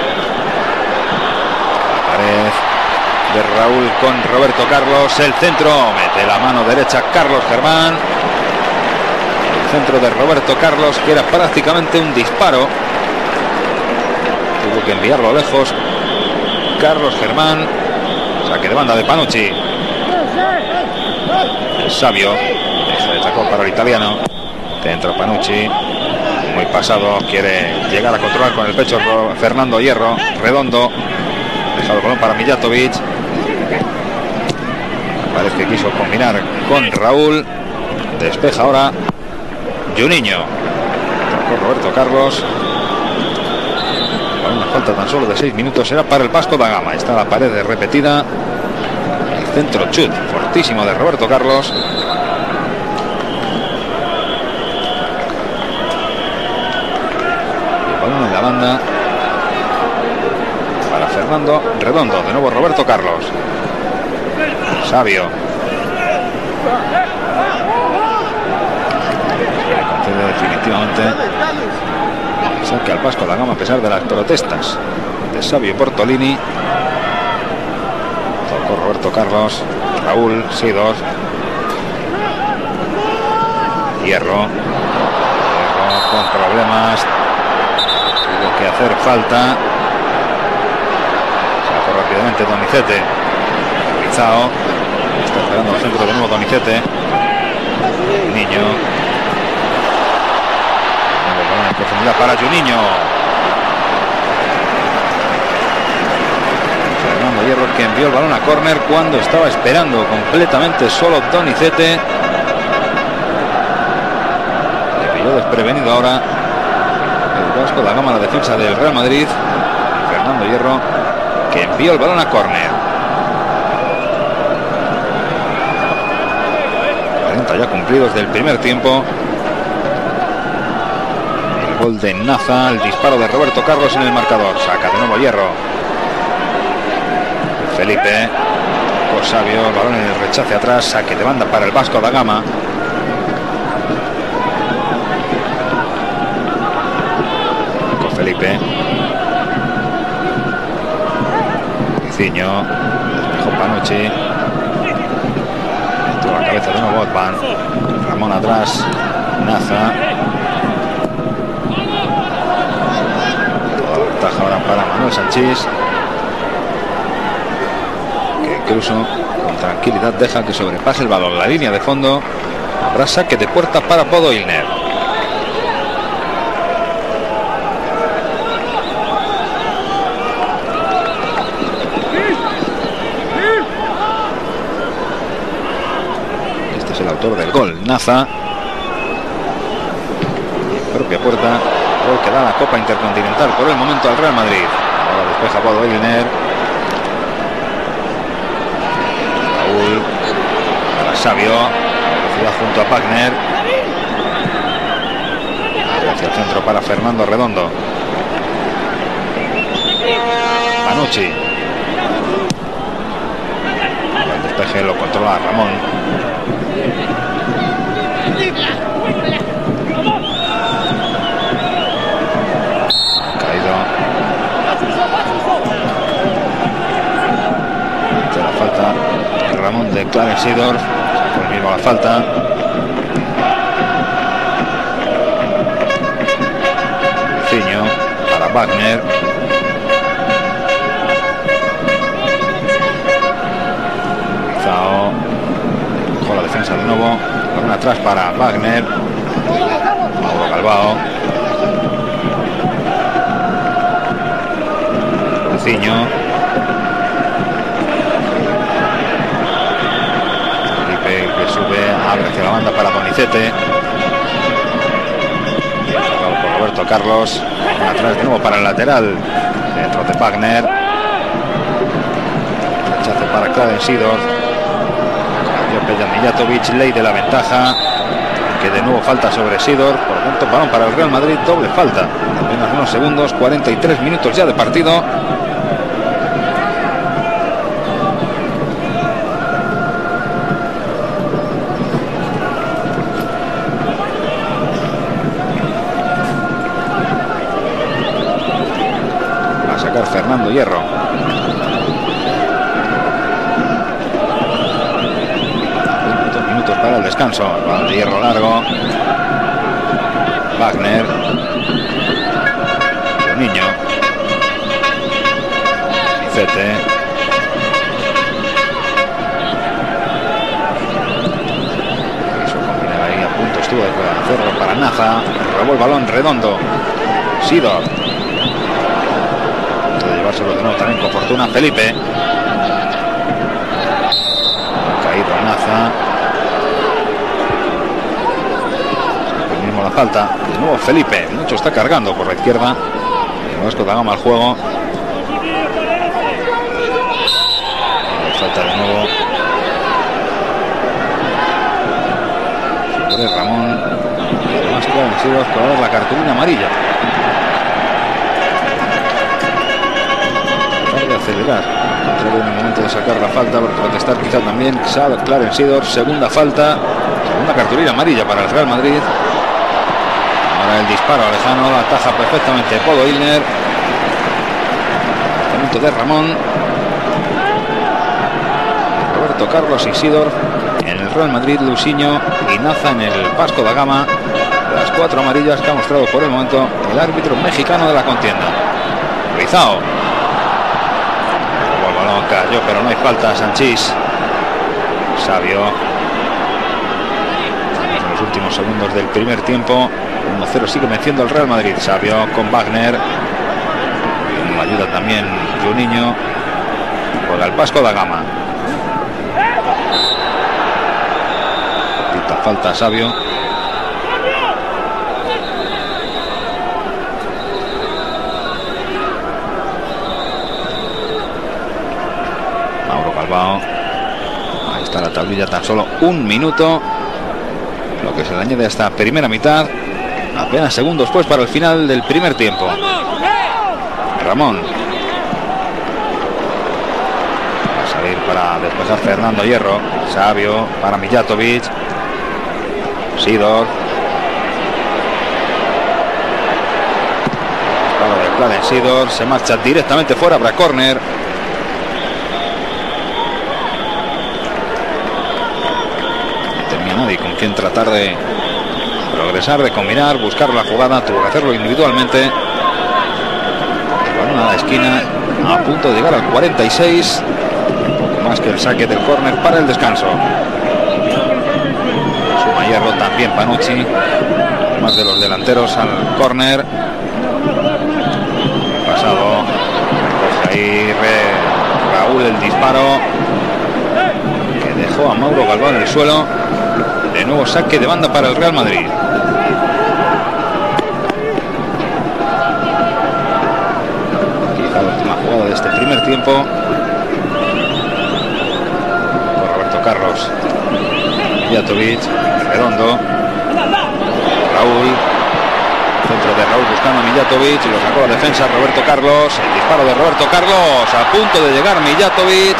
La pared de Raúl con Roberto Carlos. El centro. Mete la mano derecha Carlos Germán. El centro de Roberto Carlos, que era prácticamente un disparo. Tuvo que enviarlo lejos Carlos Germán. Saque de banda de Panucci. El Sabio deja de tacón para el italiano. Dentro Panucci, muy pasado, quiere llegar a controlar con el pecho Fernando Hierro. Redondo, dejado el balón para Mijatovic. Parece que quiso combinar con Raúl. Despeja ahora Juninho. Tocó Roberto Carlos. Una falta tan solo de seis minutos será para el Vasco da Gama. Está la pared repetida. El centro chut fortísimo de Roberto Carlos. El balón en la banda para Fernando Redondo. De nuevo Roberto Carlos. Sabio. Se le concede definitivamente saque al Vasco da Gama a pesar de las protestas de Sabio y Portolini. Tocó Roberto Carlos, Raúl, Seedorf, Hierro. Hierro con problemas, tuvo que hacer falta. Sacó rápidamente Donizete. Luizao está esperando al centro de nuevo Donizete. Niño. En profundidad para Juninho. Fernando Hierro, que envió el balón a córner cuando estaba esperando completamente solo Donizete. Le pilló desprevenido ahora el Vasco da Gama, la defensa del Real Madrid. Fernando Hierro, que envió el balón a córner. cuarenta ya cumplidos del primer tiempo. Gol de Naza, el disparo de Roberto Carlos en el marcador. Saca de nuevo Hierro. Felipe. Por Sabio, el balón en el rechace atrás. Saque de banda para el Vasco da Gama. Con Felipe. Luizinho. Despejó Panucci. Entró a la cabeza de nuevo Botman. Ramón atrás. Naza. Taja ahora para Manuel Sanchís, que incluso con tranquilidad deja que sobrepase el balón la línea de fondo. Habrá saque de puerta para Bodo Illner. Este es el autor del gol, Naza. Propia puerta, gol que da la Copa Intercontinental por el momento al Real Madrid. Ahora despeja Bodo Illner. Raúl para Sabio, velocidad junto a Wagner. Hacia el centro para Fernando Redondo. Panucci. El despeje lo controla Ramón. Caído. De la falta Ramón de Clarence Seedorf. Por mismo la falta. Ciño para Wagner. Zao con la defensa de nuevo. Con atrás para Wagner. Mauro Galbao. Ciño. Felipe que sube, abre hacia la banda para Donizete. Por Roberto Carlos. Atrás de nuevo para el lateral. Dentro de Wagner. Rechace para Clarence Seedorf. Pejan Mijatovic, ley de la ventaja. Que de nuevo falta sobre Seedorf. Por lo tanto, balón para el Real Madrid, doble falta. Apenas unos segundos, cuarenta y tres minutos ya de partido. Fernando Hierro. Dos minutos para el descanso. Balón de Hierro largo. Wagner. El niño. Nicete. Eso combinaba ahí, a punto estuvo de hacerlo para Naza. Robó el balón Redondo. Seedorf. Llevárselo de nuevo también con fortuna Felipe. Caído Naza. El mismo la falta. De nuevo Felipe. Mucho está cargando por la izquierda. El Vasco da Gama al juego. Falta de nuevo. Sobre Ramón. Además claro, han sido con la cartulina amarilla. Acelerar, en el momento de sacar la falta, por protestar quizá también Clarence Seedorf, segunda falta, segunda cartulina amarilla para el Real Madrid. Ahora el disparo a lejano, la ataja perfectamente Bodo Illner. Lanzamiento de Ramón. Roberto Carlos y Seedorf en el Real Madrid, Luciño y Naza en el Vasco da Gama. Las cuatro amarillas que ha mostrado por el momento el árbitro mexicano de la contienda. Rizao. Cayó, pero no hay falta. Sanchís. Sabio. En los últimos segundos del primer tiempo, uno cero sigue venciendo el Real Madrid. Sabio con Wagner. Lo ayuda también Juninho. Juega el Vasco da Gama. Quita falta Sabio. Ahí está la tablilla, tan solo un minuto, lo que se le añade a esta primera mitad. Apenas segundos pues para el final del primer tiempo. Ramón va a salir para despejar Fernando Hierro. Sabio para Mijatovic. Seedorf. Disparo de Clarence Seedorf. Se marcha directamente fuera para córner. Y con quien tratar de progresar, de combinar, buscar la jugada. Tuvo que hacerlo individualmente. El balón a la esquina, a punto de llegar al cuarenta y seis. Un poco más que el saque del córner para el descanso. Suma Panucci, más de los delanteros al córner. Pasado, coge ahí Re, Raúl el disparo que dejó a Mauro Galván en el suelo. De nuevo saque de banda para el Real Madrid. Quizá la última jugada de este primer tiempo. Por Roberto Carlos, Mijatovic, Redondo, Raúl, centro de Raúl buscando a Mijatovic, lo sacó la defensa Roberto Carlos, el disparo de Roberto Carlos, a punto de llegar Mijatovic.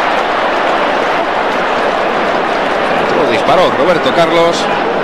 Disparó Roberto Carlos.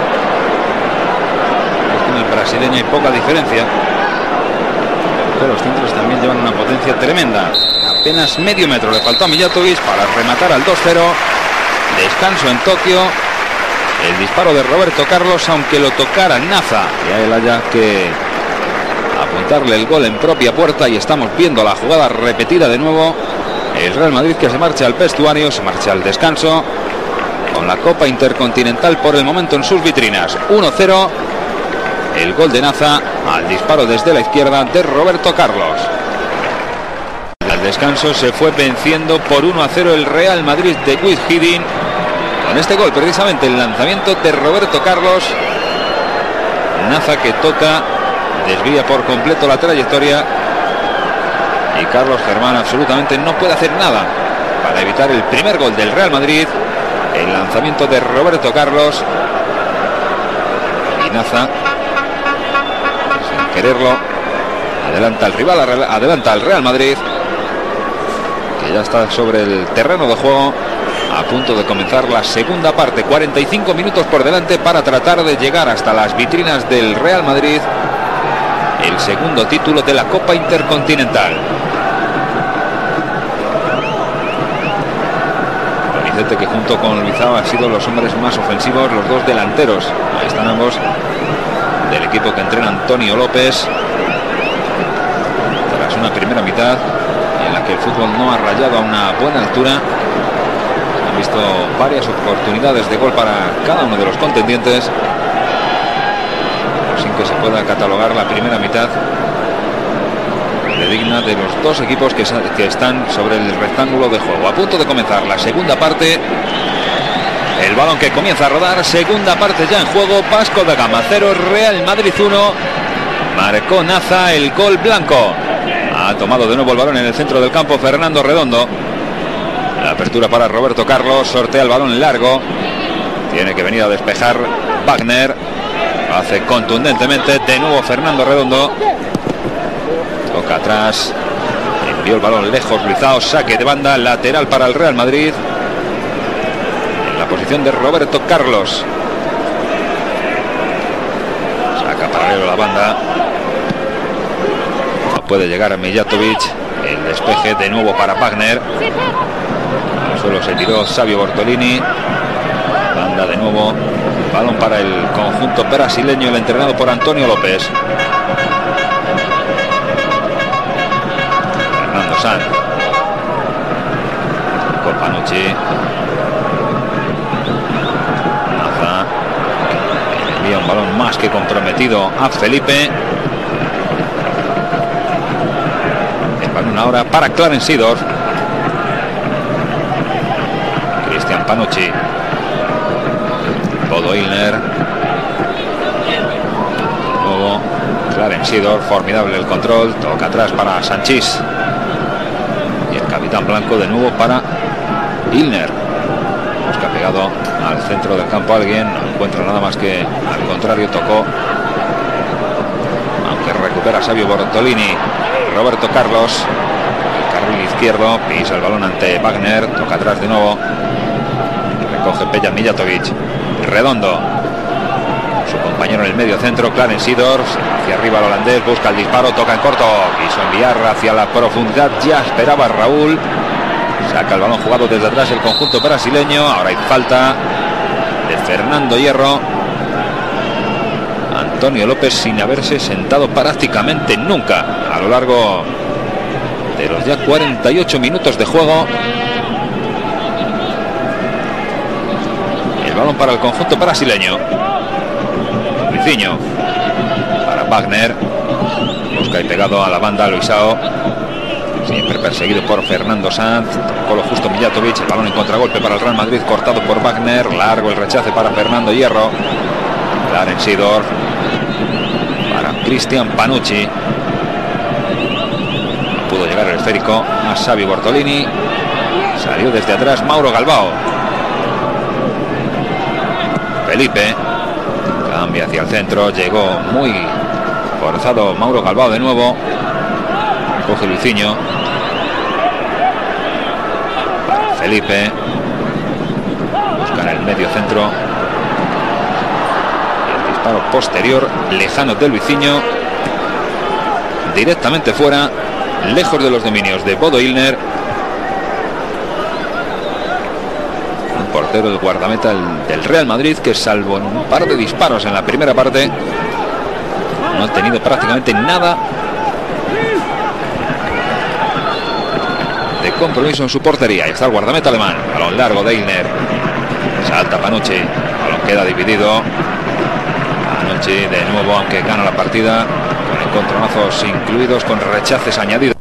Con el brasileño hay poca diferencia, pero los centros también llevan una potencia tremenda. Apenas medio metro le faltó a Mijatovic para rematar al dos cero. Descanso en Tokio. El disparo de Roberto Carlos, aunque lo tocara Naza, y a él haya que apuntarle el gol en propia puerta. Y estamos viendo la jugada repetida de nuevo. El Real Madrid que se marcha al vestuario, se marcha al descanso, con la Copa Intercontinental por el momento en sus vitrinas. uno cero. El gol de Naza al disparo desde la izquierda de Roberto Carlos. Al descanso se fue venciendo por uno a cero el Real Madrid de Guiz Hiddink. Con este gol precisamente el lanzamiento de Roberto Carlos. Naza que toca, desvía por completo la trayectoria. Y Carlos Germán absolutamente no puede hacer nada para evitar el primer gol del Real Madrid. El lanzamiento de Roberto Carlos. Y Naza, sin quererlo, adelanta al rival, adelanta al Real Madrid, que ya está sobre el terreno de juego, a punto de comenzar la segunda parte. cuarenta y cinco minutos por delante para tratar de llegar hasta las vitrinas del Real Madrid, el segundo título de la Copa Intercontinental. Que junto con Luizao han sido los hombres más ofensivos, los dos delanteros. Ahí están ambos, del equipo que entrena Antonio López, tras una primera mitad en la que el fútbol no ha rayado a una buena altura. Han visto varias oportunidades de gol para cada uno de los contendientes, sin que se pueda catalogar la primera mitad de digna de los dos equipos que, que están sobre el rectángulo de juego. A punto de comenzar la segunda parte. El balón que comienza a rodar. Segunda parte ya en juego. Vasco da Gama cero, Real Madrid uno. Marcó Naza el gol blanco. Ha tomado de nuevo el balón en el centro del campo Fernando Redondo. La apertura para Roberto Carlos. Sortea el balón largo. Tiene que venir a despejar Wagner. Lo hace contundentemente de nuevo Fernando Redondo. Toca atrás, envió el balón lejos Luizao, saque de banda, lateral para el Real Madrid, en la posición de Roberto Carlos. Saca paralelo la banda, no puede llegar a Mijatovic. El despeje de nuevo para Wagner. Al suelo se tiró Savio Bortolini. Banda de nuevo, balón para el conjunto brasileño, el entrenado por Antonio López. Sanz, con Panucci. Naza envía un balón más que comprometido a Felipe. El balón ahora para Clarence Seedorf. Cristian Panucci. Bodo Illner. Luego Clarence Seedorf, formidable el control. Toca atrás para Sanchís. Capitán blanco de nuevo para Illner. Busca pegado al centro del campo alguien. No encuentra nada más que al contrario. Tocó, aunque recupera Savio Bortolini. Roberto Carlos, el carril izquierdo, pisa el balón ante Wagner. Toca atrás de nuevo. Recoge Peja Mijatovic. Redondo, su compañero en el medio centro, Clarence Seedorf. Hacia arriba el holandés, busca el disparo, toca en corto, quiso enviar hacia la profundidad, ya esperaba Raúl. Saca el balón jugado desde atrás el conjunto brasileño. Ahora hay falta de Fernando Hierro. Antonio López sin haberse sentado prácticamente nunca a lo largo de los ya cuarenta y ocho minutos de juego. El balón para el conjunto brasileño. Luisinho para Wagner. Busca y pegado a la banda Luisao. Siempre perseguido por Fernando Sanz. Con lo justo Mijatovic. El balón en contragolpe para el Real Madrid. Cortado por Wagner. Largo el rechace para Fernando Hierro. Clarence Seedorf para Cristian Panucci. No pudo llegar el esférico a Xavi Bortolini. Salió desde atrás Mauro Galbao. Felipe cambia hacia el centro. Llegó muy forzado Mauro Galbao de nuevo. Coge Luisinho. Para Felipe. Busca en el medio centro. El disparo posterior lejano de Luisinho. Directamente fuera. Lejos de los dominios de Bodo Illner. Un portero, el guardameta del Real Madrid, que salvo en un par de disparos en la primera parte, no ha tenido prácticamente nada de compromiso en su portería. Ahí está el guardameta alemán. Balón largo de Illner. Salta Panucci. Balón queda dividido. Panucci de nuevo, aunque gana la partida, con encontronazos incluidos, con rechaces añadidos.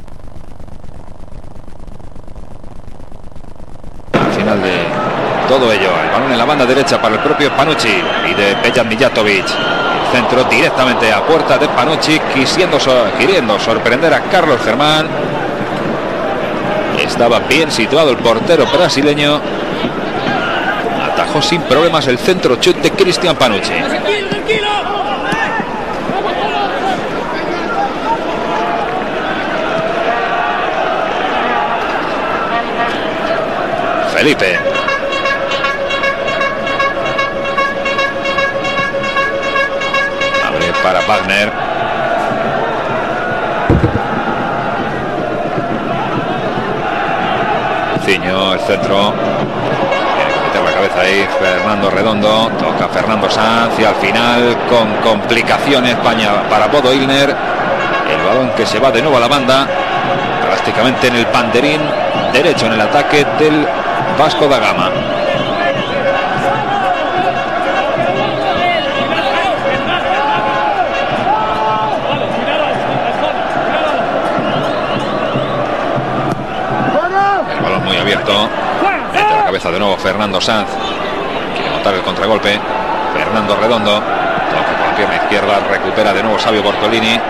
Al final de todo ello, el balón en la banda derecha para el propio Panucci y de Pejan Mijatovic. El centro directamente a puerta de Panucci, quisiendo, queriendo sorprender a Carlos Germán. Estaba bien situado el portero brasileño. Atajó sin problemas el centro chut de Cristian Panucci. Felipe. Abre para Wagner. Luisinho, el centro. Tiene que meter la cabeza ahí Fernando Redondo. Toca Fernando Sanz y al final, con complicaciones para Bodo Illner, el balón que se va de nuevo a la banda, prácticamente en el banderín derecho en el ataque del Vasco da Gama. El balón muy abierto. Mete la cabeza de nuevo Fernando Sanz. Quiere montar el contragolpe. Fernando Redondo. Toca con la pierna izquierda. Recupera de nuevo Xavi Bortolini.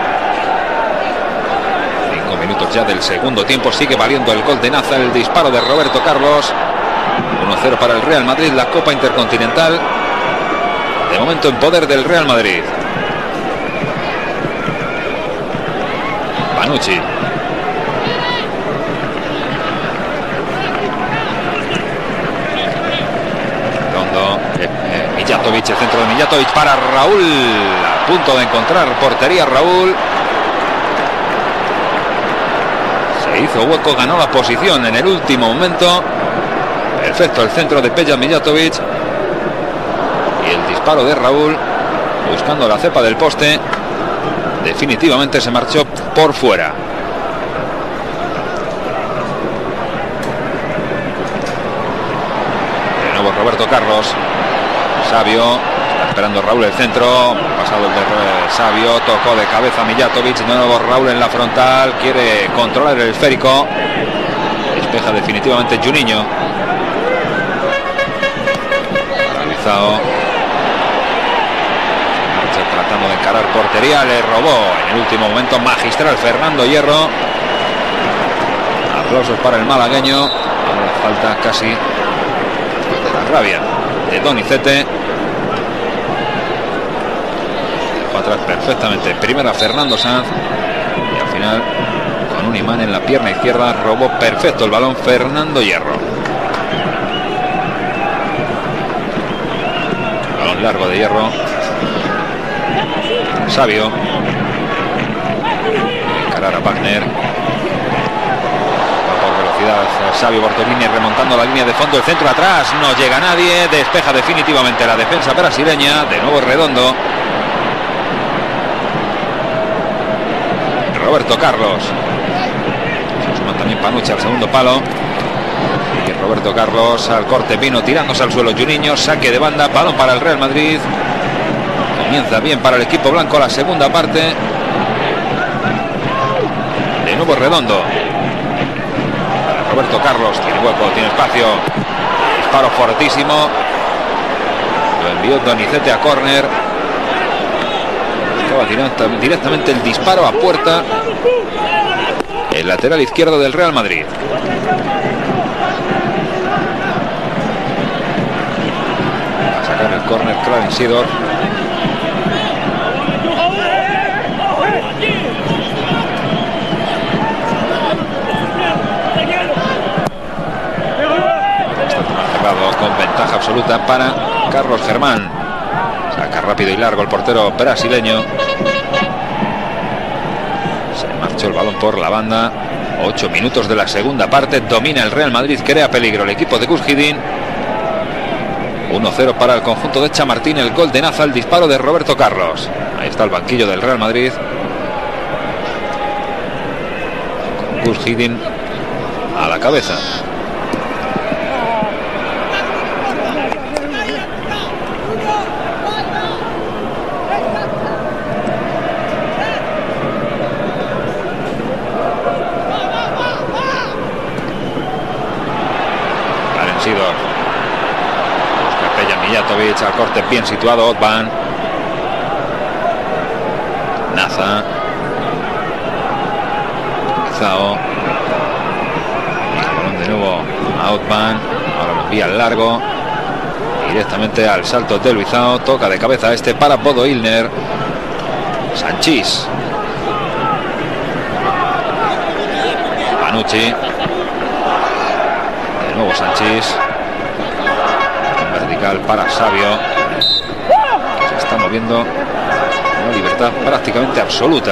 Cinco minutos ya del segundo tiempo. Sigue valiendo el gol de Naza. El disparo de Roberto Carlos. uno cero para el Real Madrid, la Copa Intercontinental. De momento en poder del Real Madrid. Panucci. Redondo. Eh, eh, Mijatovic, el centro de Mijatovic para Raúl. A punto de encontrar portería Raúl. Se hizo hueco, ganó la posición en el último momento. Perfecto el centro de Pejan Mijatovic. Y el disparo de Raúl, buscando la cepa del poste, definitivamente se marchó por fuera. De nuevo Roberto Carlos. Sabio. Está esperando Raúl el centro. Pasado el de Sabio. Tocó de cabeza Mijatovic. De nuevo Raúl en la frontal. Quiere controlar el esférico. Despeja definitivamente Juninho. Tratando de encarar portería, le robó en el último momento magistral Fernando Hierro. Aplausos para el malagueño. Ahora falta casi de la rabia de Donizete. Dejó atrás perfectamente primero a Fernando Sanz y al final, con un imán en la pierna izquierda, robó perfecto el balón Fernando Hierro. Largo de Hierro. Sabio. Encarar a Wagner. Va por velocidad Sabio Bortolini remontando la línea de fondo. El centro atrás. No llega nadie. Despeja definitivamente la defensa brasileña. De nuevo Redondo. Roberto Carlos. Se suma también Panucci al segundo palo. Y Roberto Carlos al corte, vino tirándose al suelo Juninho, saque de banda, balón para el Real Madrid. Comienza bien para el equipo blanco la segunda parte. De nuevo Redondo. Para Roberto Carlos. Tiene hueco, tiene espacio. Disparo fortísimo. Lo envió Donizete a córner. Estaba directa, directamente el disparo a puerta. El lateral izquierdo del Real Madrid. Va a sacar el córner Clarence Seedorf. Con ventaja absoluta para Carlos Germán. Saca rápido y largo el portero brasileño. Se marchó el balón por la banda. Ocho minutos de la segunda parte. Domina el Real Madrid, crea peligro el equipo de Gus Hiddink. uno cero para el conjunto de Chamartín. El gol de Naza, el disparo de Roberto Carlos. Ahí está el banquillo del Real Madrid. Con Gus Hiddink a la cabeza. Busca Peja Mijatovic, al corte bien situado Otban. Naza. Zao. Y el balón de nuevo a Otban. Ahora lo envía al largo. Directamente al salto de Luizao. Toca de cabeza este para Bodo Illner. Sanchís. Panucci. De nuevo Sanchís. Vertical para Savio. Se está moviendo una libertad prácticamente absoluta.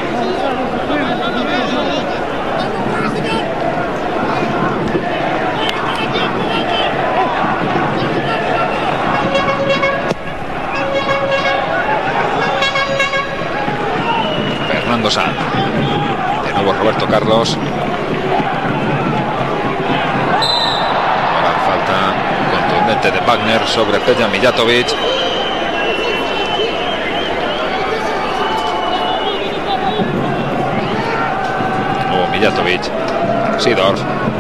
Fernando Sanz. De nuevo Roberto Carlos. Contundente de Wagner sobre Peja Mijatovic. Nuevo Mijatovic. Seedorf.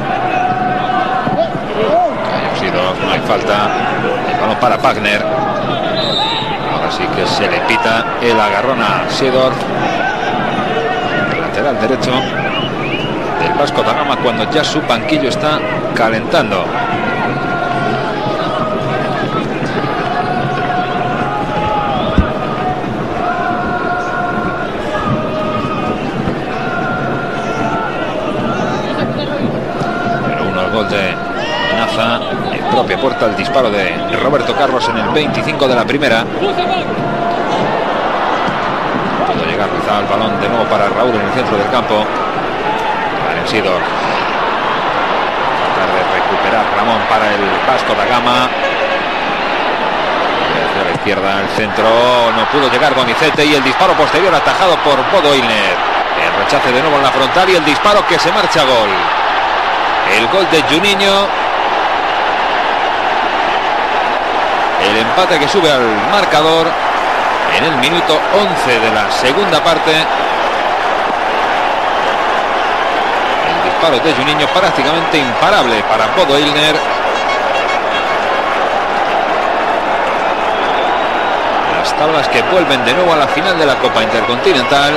Seedorf, no hay falta. El balón para Wagner. Ahora sí que se le pita el agarrón a Seedorf. Lateral derecho del Vasco da Gama cuando ya su banquillo está calentando. Gol de Naza, en propia puerta, el disparo de Roberto Carlos en el veinticinco de la primera. Cuando llega Luizao, el balón de nuevo para Raúl en el centro del campo. Clarence Seedorf. Tratar de recuperar Ramón para el Vasco da Gama. Desde la izquierda, el centro, no pudo llegar Donizete y el disparo posterior atajado por Bodo Illner. El rechace de nuevo en la frontal y el disparo que se marcha a gol. El gol de Juninho. El empate que sube al marcador en el minuto once de la segunda parte. El disparo de Juninho prácticamente imparable para Bodo Illner. Las tablas que vuelven de nuevo a la final de la Copa Intercontinental.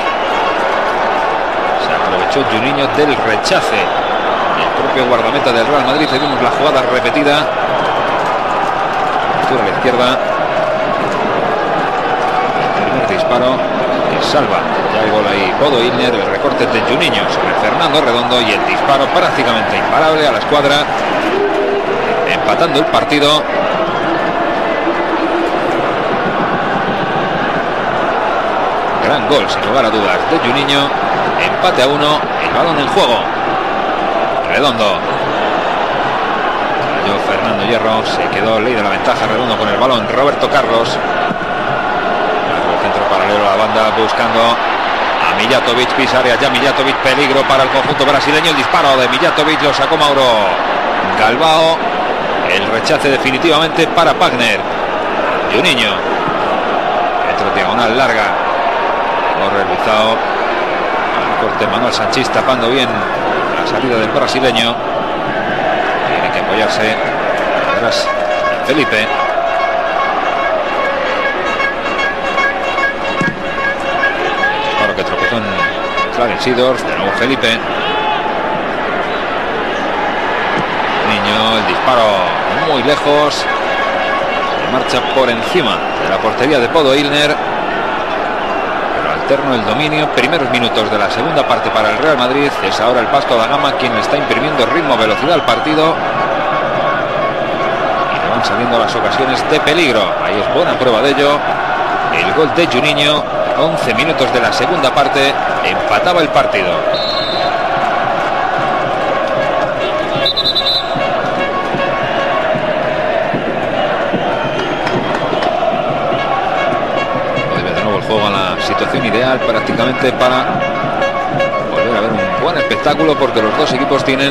Se aprovechó Juninho del rechace. El propio guardameta del Real Madrid. Vimos la jugada repetida. A la izquierda. El primer disparo que salva. Ya hay gol ahí Bodo Illner. El recorte de Juninho sobre Fernando Redondo y el disparo prácticamente imparable a la escuadra. Empatando el partido. Gran gol sin lugar a dudas de Juninho. Empate a uno. El balón en juego. Redondo. Cayó Fernando Hierro. Se quedó ley de la ventaja. Redondo con el balón. Roberto Carlos. El centro paralelo a la banda buscando a Mijatovic. Pisaria ya Mijatovic. Peligro para el conjunto brasileño. El disparo de Mijatovic lo sacó Mauro Galvao. El rechace definitivamente para Wagner. Juninho. centro, diagonal larga. Corre Luizao. Al corte Manuel Sanchís tapando bien la salida del brasileño. Tiene que apoyarse atrás Felipe. Disparo que tropezó en Clarence Seedorf. De nuevo Felipe. Niño, el disparo muy lejos. Se marcha por encima de la portería de Bodo Illner. Pero alterno el dominio. Primeros minutos de la segunda parte para el Real Madrid. Es ahora el Vasco da Gama quien le está imprimiendo ritmo, velocidad al partido. Y le van saliendo las ocasiones de peligro. Ahí es buena prueba de ello. El gol de Juninho. once minutos de la segunda parte. Empataba el partido. Juega la situación ideal prácticamente para volver a ver un buen espectáculo, porque los dos equipos tienen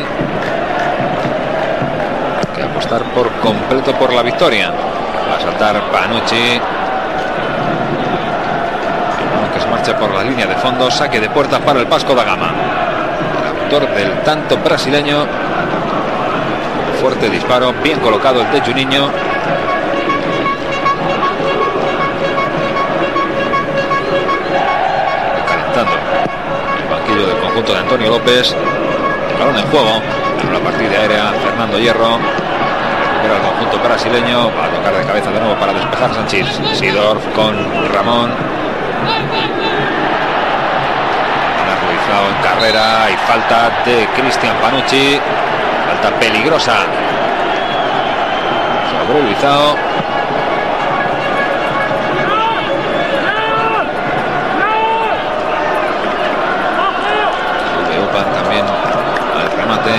que apostar por completo por la victoria. Va a saltar Panucci, que se marcha por la línea de fondo. Saque de puerta para el Vasco da Gama. El autor del tanto brasileño. Fuerte disparo, bien colocado el de Juninho. El banquillo del conjunto de Antonio López. El balón en juego. La partida aérea, Fernando Hierro. Recupera el conjunto brasileño. Va a tocar de cabeza de nuevo para despejar Sanchís. Seedorf con Ramón. Ruizao en carrera. Y falta de Cristian Panucci. Falta peligrosa sobre Ruizao. También al remate.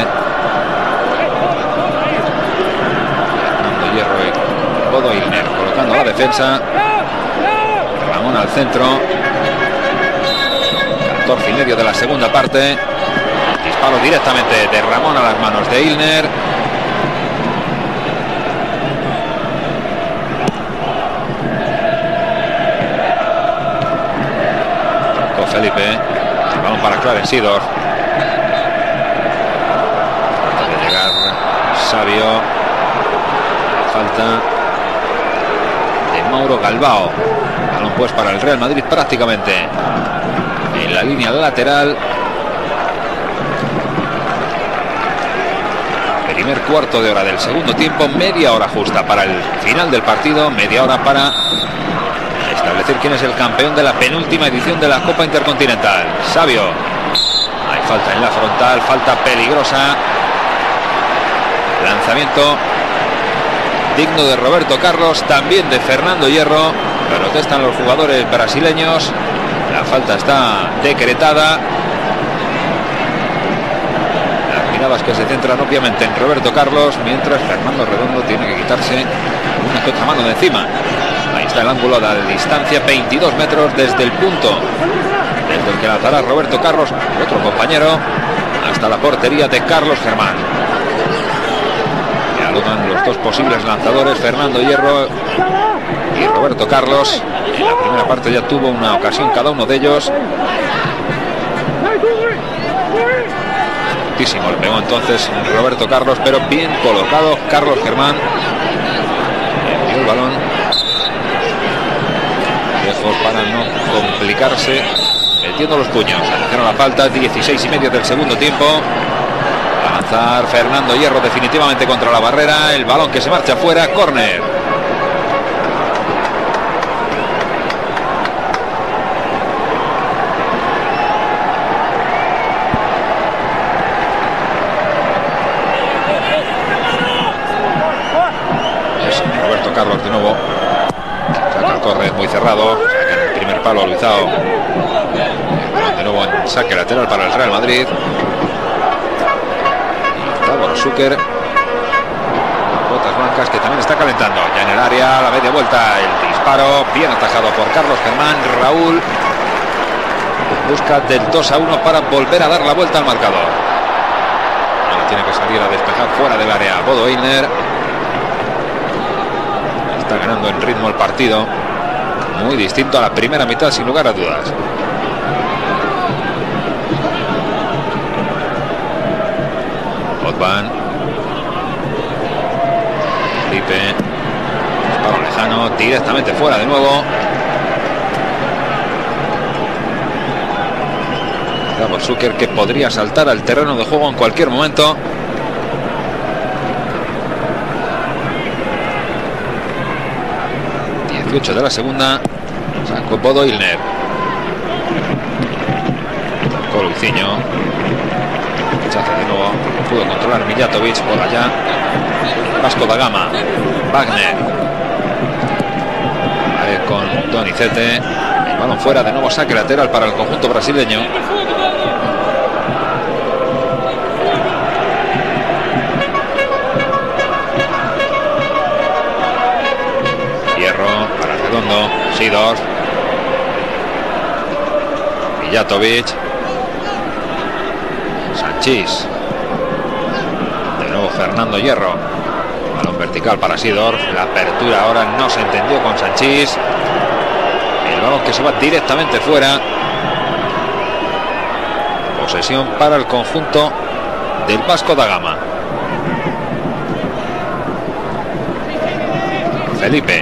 Fernando Hierro y Bodo Illner colocando la defensa. Ramón al centro. catorce y medio de la segunda parte. Disparo directamente de Ramón a las manos de Illner. Con Felipe. El balón para Clarence Seedorf. Sabio. Falta de Mauro Galbao. Balón pues para el Real Madrid prácticamente en la línea lateral. Primer cuarto de hora del segundo tiempo. Media hora justa para el final del partido. Media hora para establecer quién es el campeón de la penúltima edición de la Copa Intercontinental. Sabio. Hay falta en la frontal. Falta peligrosa. Lanzamiento digno de Roberto Carlos, también de Fernando Hierro. Protestan los jugadores brasileños. La falta está decretada. Las miradas que se centran obviamente en Roberto Carlos, mientras Fernando Redondo tiene que quitarse una que otra mano de encima. Ahí está el ángulo de distancia, veintidós metros desde el punto desde el que lanzará Roberto Carlos, otro compañero, hasta la portería de Carlos Germán. Los dos posibles lanzadores, Fernando Hierro y Roberto Carlos. En la primera parte ya tuvo una ocasión cada uno de ellos. Muchísimo le pegó entonces Roberto Carlos, pero bien colocado Carlos Germán. Envió el balón lejos para no complicarse, metiendo los puños. Hicieron la falta, dieciséis y medio del segundo tiempo. Avanzar Fernando Hierro definitivamente contra la barrera. El balón que se marcha fuera, córner. Es Roberto Carlos de nuevo. Saca el córner muy cerrado. Saca en el primer palo Luizao. De nuevo en saque lateral para el Real Madrid. Zucker, botas blancas, que también está calentando ya en el área, la media vuelta, el disparo bien atajado por Carlos Germán. Raúl busca del dos a uno para volver a dar la vuelta al marcador. Ahora tiene que salir a despejar fuera del área Bodo Illner. Está ganando en ritmo el partido. muy distinto a la primera mitad, sin lugar a dudas. Otban. Felipe. Disparo lejano, directamente fuera de nuevo. Davor Suker, que podría saltar al terreno de juego en cualquier momento. dieciocho de la segunda. Sacó Bodo Illner. Tocó Luizinho. Rechaza de nuevo. Pudo controlar Mijatovic por allá. Vasco da Gama. Wagner. Vale, con Donizete. El balón fuera, de nuevo saque lateral para el conjunto brasileño. Para Redondo, Seedorf, Mijatovic, Sanchís, de nuevo Fernando Hierro, balón vertical para Seedorf, la apertura ahora no se entendió con Sanchís, el balón que se va directamente fuera, posesión para el conjunto del Vasco da Gama. Felipe.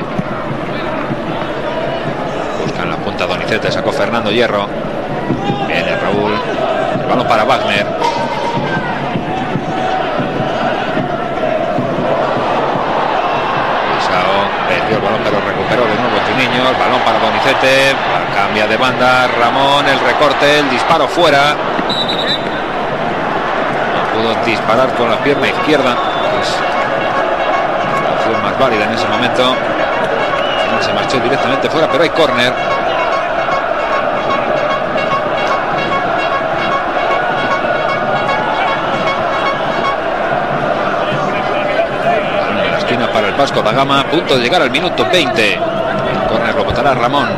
Donizete, sacó Fernando Hierro. Viene Raúl. El balón para Wagner. Isao perdió el balón, pero recuperó de nuevo Juninho. El balón para Donizete. Cambia de banda Ramón. El recorte, el disparo fuera. No pudo disparar con la pierna izquierda, que es la opción más válida en ese momento. Al final se marchó directamente fuera, pero hay córner. Para el Vasco da Gama, a punto de llegar al minuto veinte. El córner lo botará Ramón.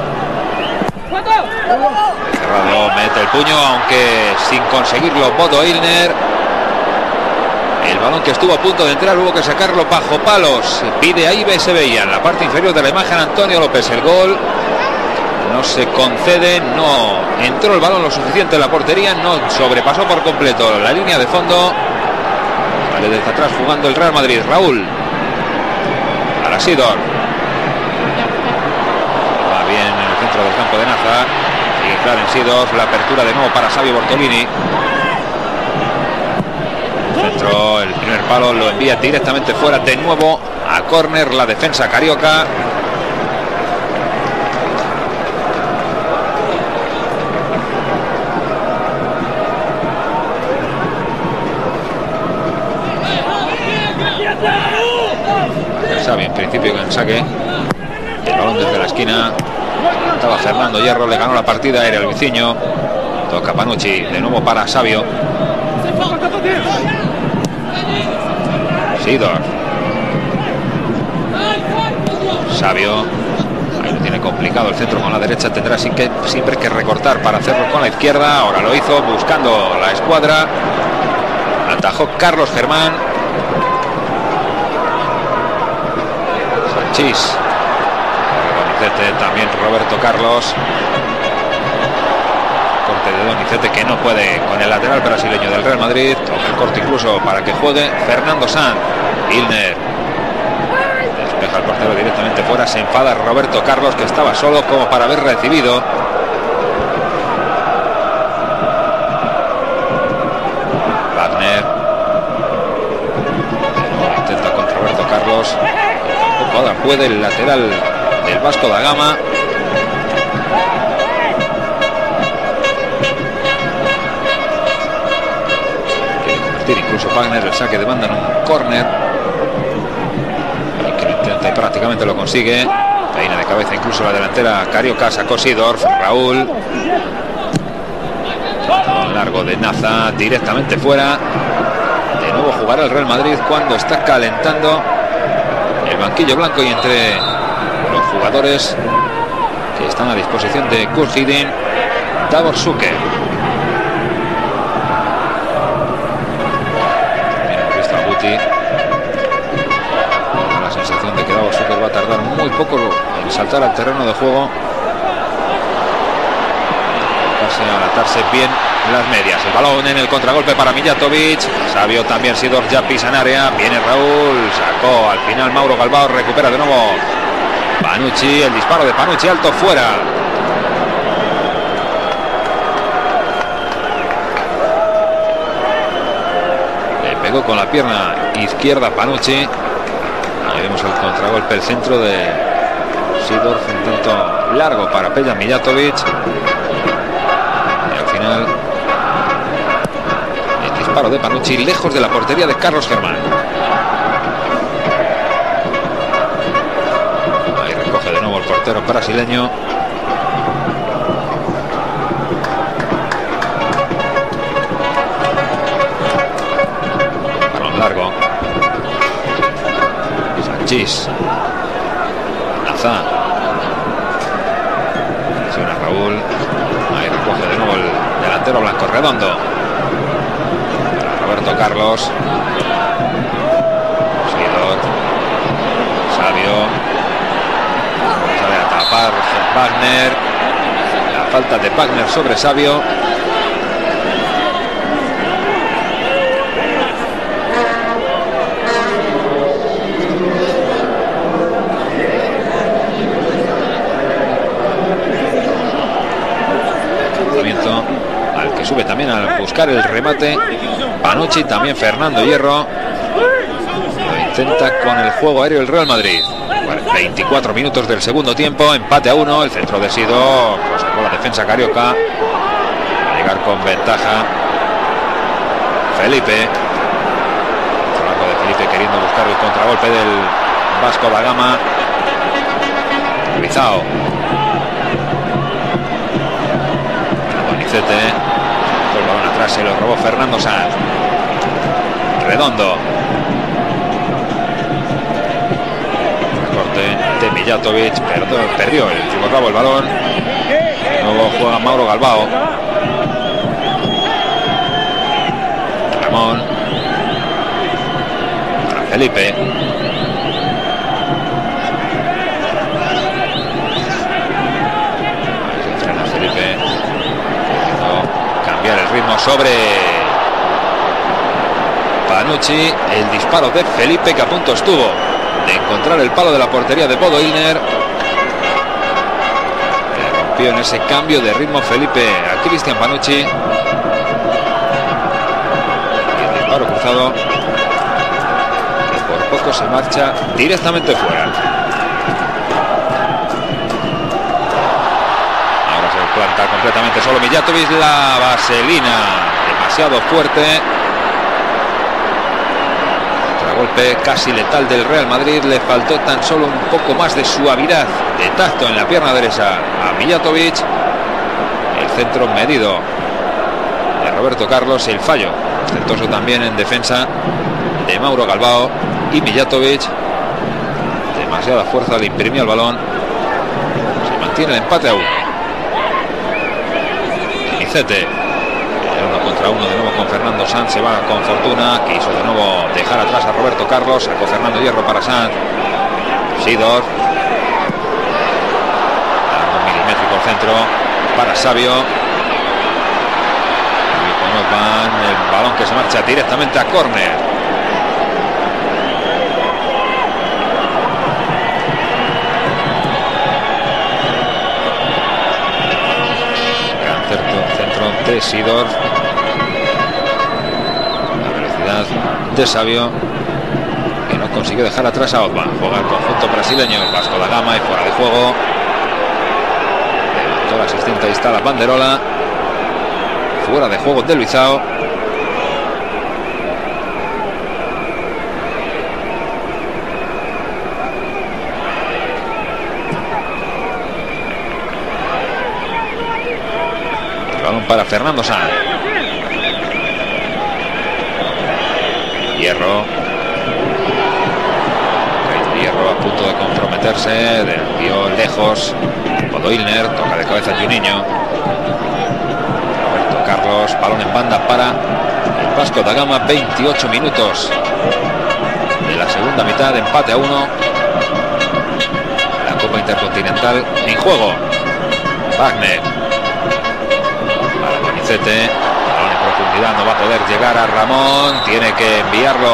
Cerrado, mete el puño, aunque sin conseguirlo Bodo Illner. El balón que estuvo a punto de entrar hubo que sacarlo bajo palos. Pide ahí, se veía en la parte inferior de la imagen Antonio López. El gol no se concede, no entró el balón lo suficiente en la portería, no sobrepasó por completo la línea de fondo. Sale desde atrás jugando el Real Madrid. Raúl. Para Seedorf. Va bien en el centro del campo de Naza. Sigue claro en Seedorf. La apertura de nuevo para Savio Bortolini. Centro, el primer palo lo envía directamente fuera. De nuevo a córner la defensa carioca. Savio en principio en saque. El balón desde la esquina. Estaba Fernando Hierro, le ganó la partida. Era Luizinho. Toca Panucci. De nuevo para Savio. Seedorf. Savio. Ahí lo tiene complicado el centro con la derecha. Tendrá sin que, siempre que recortar para hacerlo con la izquierda. Ahora lo hizo buscando la escuadra. Atajó Carlos Germán. Sanchís. Donizete, también Roberto Carlos. Corte de Donizete que no puede con el lateral brasileño del Real Madrid. Toca el corte incluso para que juegue Fernando Sanz. Illner. Despeja el portero directamente fuera. Se enfada Roberto Carlos, que estaba solo como para haber recibido. Wagner. Intenta con Roberto Carlos. Ahora puede el lateral del Vasco da Gama. Quiere convertir incluso Wagner el saque de banda en un córner. Y que lo intenta y prácticamente lo consigue. Peina de cabeza incluso la delantera carioca. Sacó Seedorf. Raúl. Un largo de Naza directamente fuera. De nuevo jugará el Real Madrid cuando está calentando el banquillo blanco, y entre los jugadores que están a disposición de Kurt Hiddink, Davor Suker. También hemos visto a Guti. La sensación de que Davor Suker va a tardar muy poco en saltar al terreno de juego, al atarse bien las medias. El balón en el contragolpe para Mijatovic. Sabio también, Sidor ya pisa en área. Viene Raúl, sacó al final Mauro Galbao, recupera de nuevo Panucci. El disparo de Panucci alto fuera. Le pegó con la pierna izquierda Panucci. Ahí vemos el contragolpe, el centro de Sidor, un tanto largo para Peja Mijatovic. El disparo de Panucci lejos de la portería de Carlos Germán. Ahí recoge de nuevo el portero brasileño. Balón largo. Sanchís. Nazá. Presiona Raúl. Ahí recoge de nuevo el delantero Blanco Redondo. Roberto Carlos. Sidor. Sabio. Sale a tapar Wagner. La falta de Wagner sobre Sabio. Al que sube también a buscar el remate Panucci, también Fernando Hierro. Lo intenta con el juego aéreo el Real Madrid. veinticuatro minutos del segundo tiempo, empate a uno. El centro de Sidor, pues con la defensa carioca, a llegar con ventaja Felipe. Trabajo de Felipe queriendo buscar el contragolpe del Vasco da Gama. Luizao. Donizete. El balón atrás se lo robó Fernando Sanz. Redondo. Corte de Mijatovic. Perdió, perdió el Yugoslavio el balón. De nuevo juega Mauro Galbao. Ramón. Para Felipe. Cambiar el ritmo sobre Panucci. El disparo de Felipe, que a punto estuvo de encontrar el palo de la portería de Bodo Illner. Le rompió en ese cambio de ritmo Felipe a Cristian Panucci. Y el disparo cruzado, que por poco se marcha directamente fuera. Planta completamente solo Mijatovic, la vaselina demasiado fuerte. Contragolpe casi letal del Real Madrid. Le faltó tan solo un poco más de suavidad, de tacto en la pierna derecha a Mijatovic. El centro medido de Roberto Carlos. El fallo ostentoso también en defensa de Mauro Galbao. Y Mijatovic, demasiada fuerza, le imprimió el balón. Se mantiene el empate a uno. Donizete, uno contra uno de nuevo con Fernando Sanz. Se va con fortuna. Quiso de nuevo dejar atrás a Roberto Carlos. Sacó Fernando Hierro para Sanz. Sidor. Dando milimétrico el centro para Sabio. Y con Osman, el balón que se marcha directamente a córner. De Sidor. La velocidad de Sabio, que no consigue dejar atrás a Osman. Juega el conjunto brasileño, el Vasco da Gama, y fuera de juego. Levantó el asistente, ahí está la banderola. Fuera de juego de Luizao. Para Fernando Sanz. Hierro. Hierro a punto de comprometerse. Desvió lejos. Bodo Illner. Toca de cabeza Juninho. Roberto Carlos. Balón en banda para el Vasco da Gama. veintiocho minutos de la segunda mitad. Empate a uno. La Copa Intercontinental en juego. Wagner para Donizete, balón en profundidad, no va a poder llegar a Ramón, tiene que enviarlo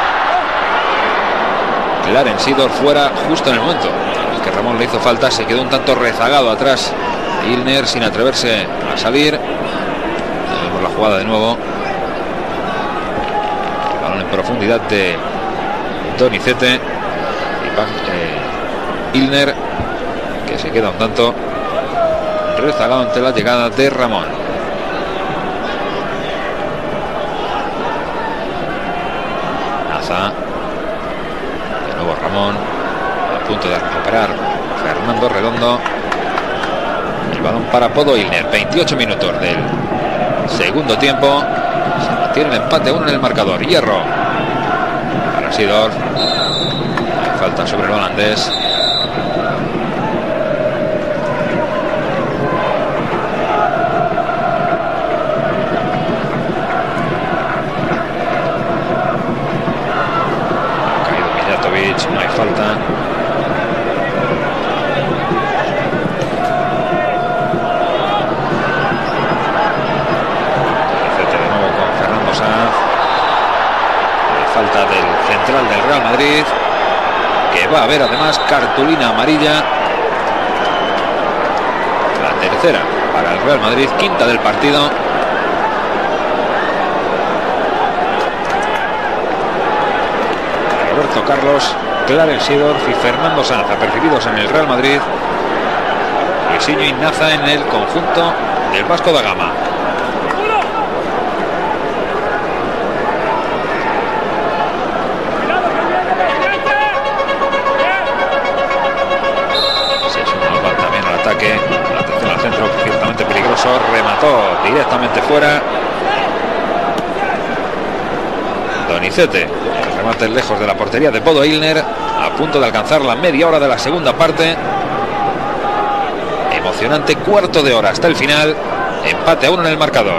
Clarence Seedorf fuera justo en el momento en el que Ramón le hizo falta. Se quedó un tanto rezagado atrás Ilner sin atreverse a salir. Vemos la jugada de nuevo, el balón en profundidad de Donizete y eh, Ilner, que se queda un tanto rezagado ante la llegada de Ramón. Naza, de nuevo Ramón, a punto de recuperar Fernando Redondo. El balón para Bodo Illner. Veintiocho minutos del segundo tiempo. Se mantiene el empate uno en el marcador. Hierro para Seedorf. Hay falta sobre el holandés. No hay falta. De nuevo con Fernando Sanz. Hay falta del central del Real Madrid, que va a haber además cartulina amarilla. La tercera para el Real Madrid, quinta del partido. Roberto Carlos, Clarence Seedorf y Fernando Sanz apercibidos en el Real Madrid. Luisinho y Naza en el conjunto del Vasco da Gama. Se suma también al ataque. La atención al centro, ciertamente peligroso. Remató directamente fuera Donizete. Remate lejos de la portería de Bodo Illner, a punto de alcanzar la media hora de la segunda parte. Emocionante cuarto de hora hasta el final. Empate a uno en el marcador.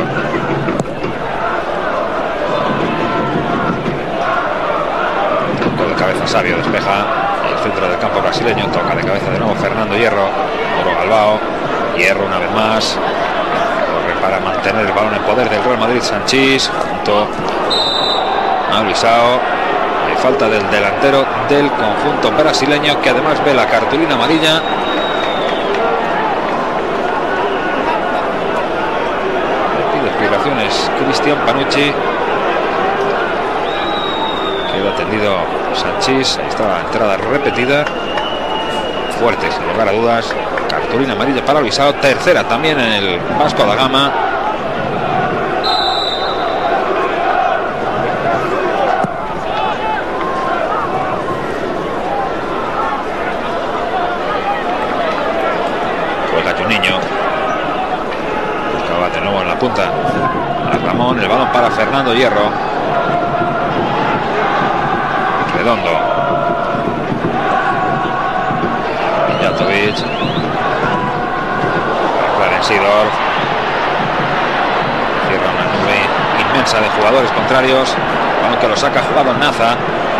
Con la cabeza Sabio despeja el centro del campo brasileño. Toca de cabeza de nuevo Fernando Hierro. Oro Galbao. Hierro una vez más. Corre para mantener el balón en poder del Real Madrid. Sanchís junto a Luisao. Hay falta del delantero del conjunto brasileño, que además ve la cartulina amarilla. Pide explicaciones Cristian Panucci. Queda atendido Sanchís. Esta entrada repetida, fuerte sin lugar a dudas. Cartulina amarilla para Luisao, tercera también en el Vasco da Gama. Niño buscaba de nuevo en la punta a Ramón. El balón para Fernando Hierro. Redondo. Mijatovic. Clarence Seedorf. Cierra una nube inmensa de jugadores contrarios. Balón que lo saca jugado Naza.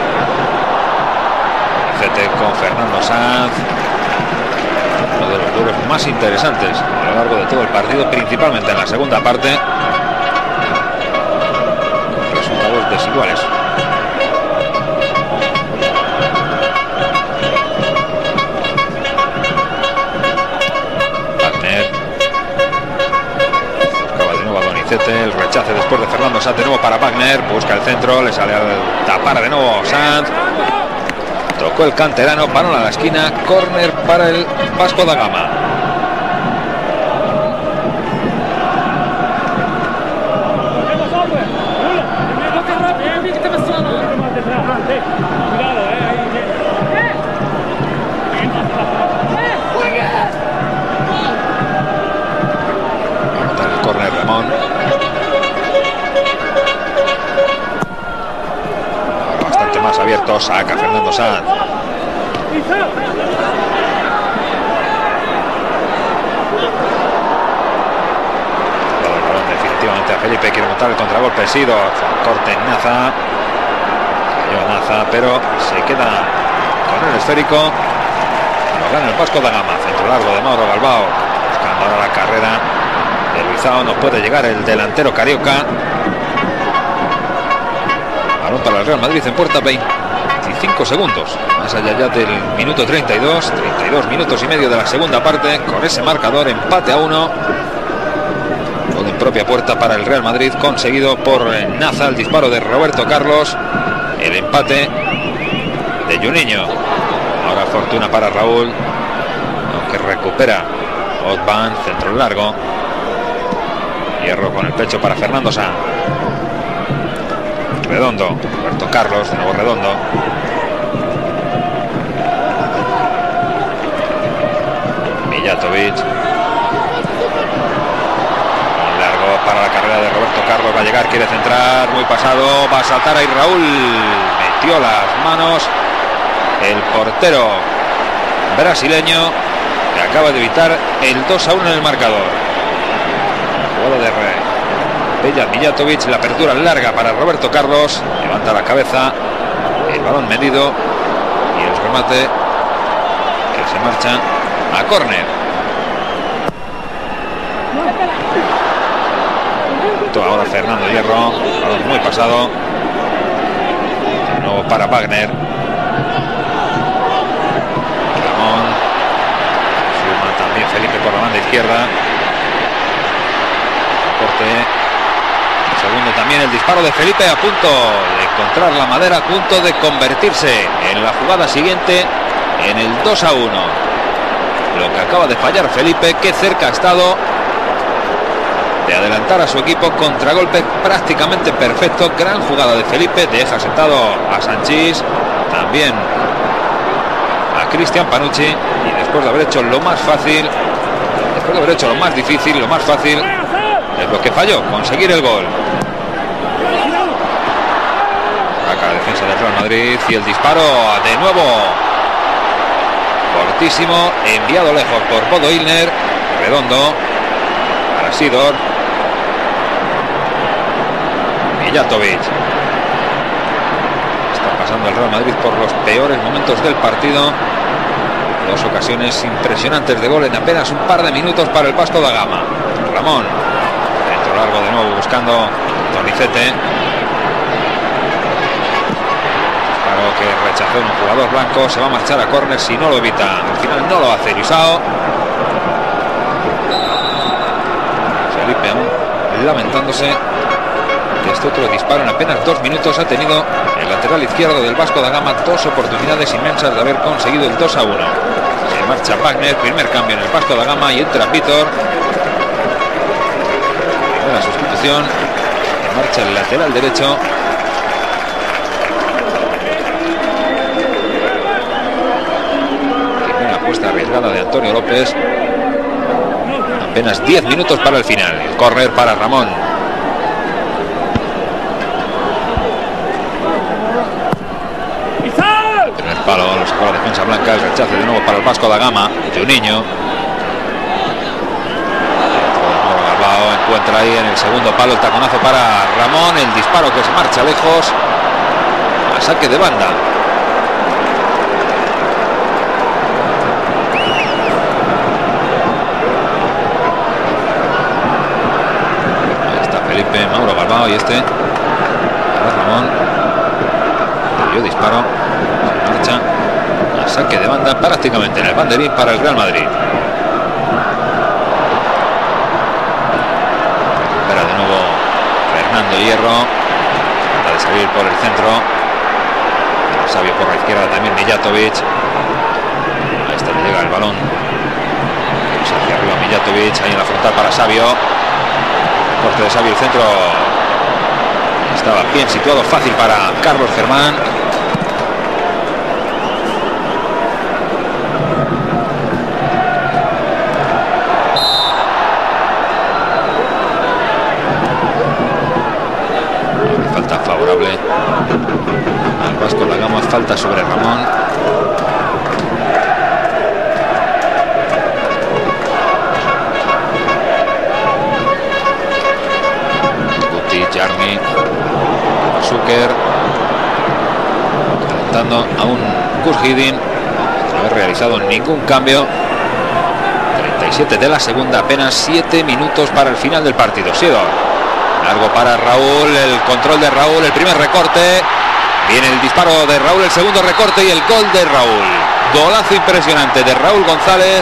Cete con Fernando Sanz. Uno de los duelos más interesantes a lo largo de todo el partido, principalmente en la segunda parte, con resultados desiguales. Wagner buscaba de nuevo a Donizete. El rechace después de Fernando Sanz de nuevo para Wagner. Busca el centro, le sale al tapar de nuevo Sanz. Tocó el canterano, balón a la esquina, córner para el Vasco da Gama. Anota el córner Ramón. Ahora bastante más abierto, saca Fernando Sanz. Definitivamente a Felipe, quiere montar el contragolpe. Seedorf, corte en Naza. Cayó Naza, pero se queda con el esférico. Lo gana el Vasco da Gama. Centro largo de Mauro Galbao. Buscando ahora la carrera de Luizao. No puede llegar el delantero carioca. Balón para el Real Madrid en puerta. veinticinco segundos. Más allá ya del minuto treinta y dos. treinta y dos minutos y medio de la segunda parte. Con ese marcador, empate a uno. Gol en propia puerta para el Real Madrid. Conseguido por Naza. El disparo de Roberto Carlos. El empate de Juninho. Ahora fortuna para Raúl. Aunque recupera Otban. Centro largo. Hierro con el pecho para Fernando Sanz. Redondo. Roberto Carlos. De nuevo Redondo. Mijatovic. Largo para la carrera de Roberto Carlos. Va a llegar. Quiere centrar. Muy pasado. Va a saltar ahí Raúl. Metió las manos el portero brasileño, que acaba de evitar el dos a uno en el marcador. La jugada de Bella Mijatovic, la apertura larga para Roberto Carlos, levanta la cabeza, el balón medido y el remate que se marcha a córner. Ahora Fernando Hierro, balón muy pasado, de nuevo para Wagner. Ramón, suma también Felipe por la banda izquierda. Corte. Segundo también el disparo de Felipe, a punto de encontrar la madera, a punto de convertirse en la jugada siguiente en el dos a uno. Lo que acaba de fallar Felipe, que cerca ha estado de adelantar a su equipo. Contragolpe prácticamente perfecto. Gran jugada de Felipe, deja sentado a Sanchís, también a Cristian Panucci, y después de haber hecho lo más fácil, después de haber hecho lo más difícil, lo más fácil es lo que falló, conseguir el gol. Acá la defensa del Real Madrid y el disparo de nuevo cortísimo, enviado lejos por Bodo Illner. Redondo para Sidor. Mijatovic. Está pasando el Real Madrid por los peores momentos del partido. Dos ocasiones impresionantes de gol en apenas un par de minutos para el Vasco da Gama. Ramón. Centro largo de nuevo buscando Tonicete. Disparo que rechazó un jugador blanco. Se va a marchar a córner si no lo evita. Al final no lo hace Luizao. Felipe aún lamentándose de este otro disparo. En apenas dos minutos ha tenido el lateral izquierdo del Vasco da Gama dos oportunidades inmensas de haber conseguido el dos a uno. Se marcha Wagner, primer cambio en el Vasco da Gama, y entra Vítor. Primera sustitución. Se marcha el lateral derecho. Primera apuesta arriesgada de Antonio López. Apenas diez minutos para el final. El córner para Ramón. Primer palo, lo sacó la defensa blanca. El rechace de nuevo para el Vasco da Gama. Juninho. Galbao encuentra ahí en el segundo palo el taconazo para Ramón. El disparo que se marcha lejos. A saque de banda. Felipe, Mauro Galbao y este Ramón. Yo disparo, se marcha a saque de banda prácticamente en el banderín para el Real Madrid. Recupera de nuevo Fernando Hierro, trata de salir por el centro. Sabio por la izquierda, también Mijatovic. Ahí está, le llega el balón. Hacia arriba Mijatovic, ahí en la frontal para Sabio. Corte de Sabio, el centro estaba bien situado, fácil para Carlos Germán. Falta favorable al Vasco da Gama, falta sobre Ramón. Jarmi, Zucker, calentando a un Gurhidin. A ver, realizado ningún cambio. treinta y siete de la segunda, apenas siete minutos para el final del partido. Sidor, largo para Raúl, el control de Raúl, el primer recorte. Viene el disparo de Raúl, el segundo recorte y el gol de Raúl. Golazo impresionante de Raúl González,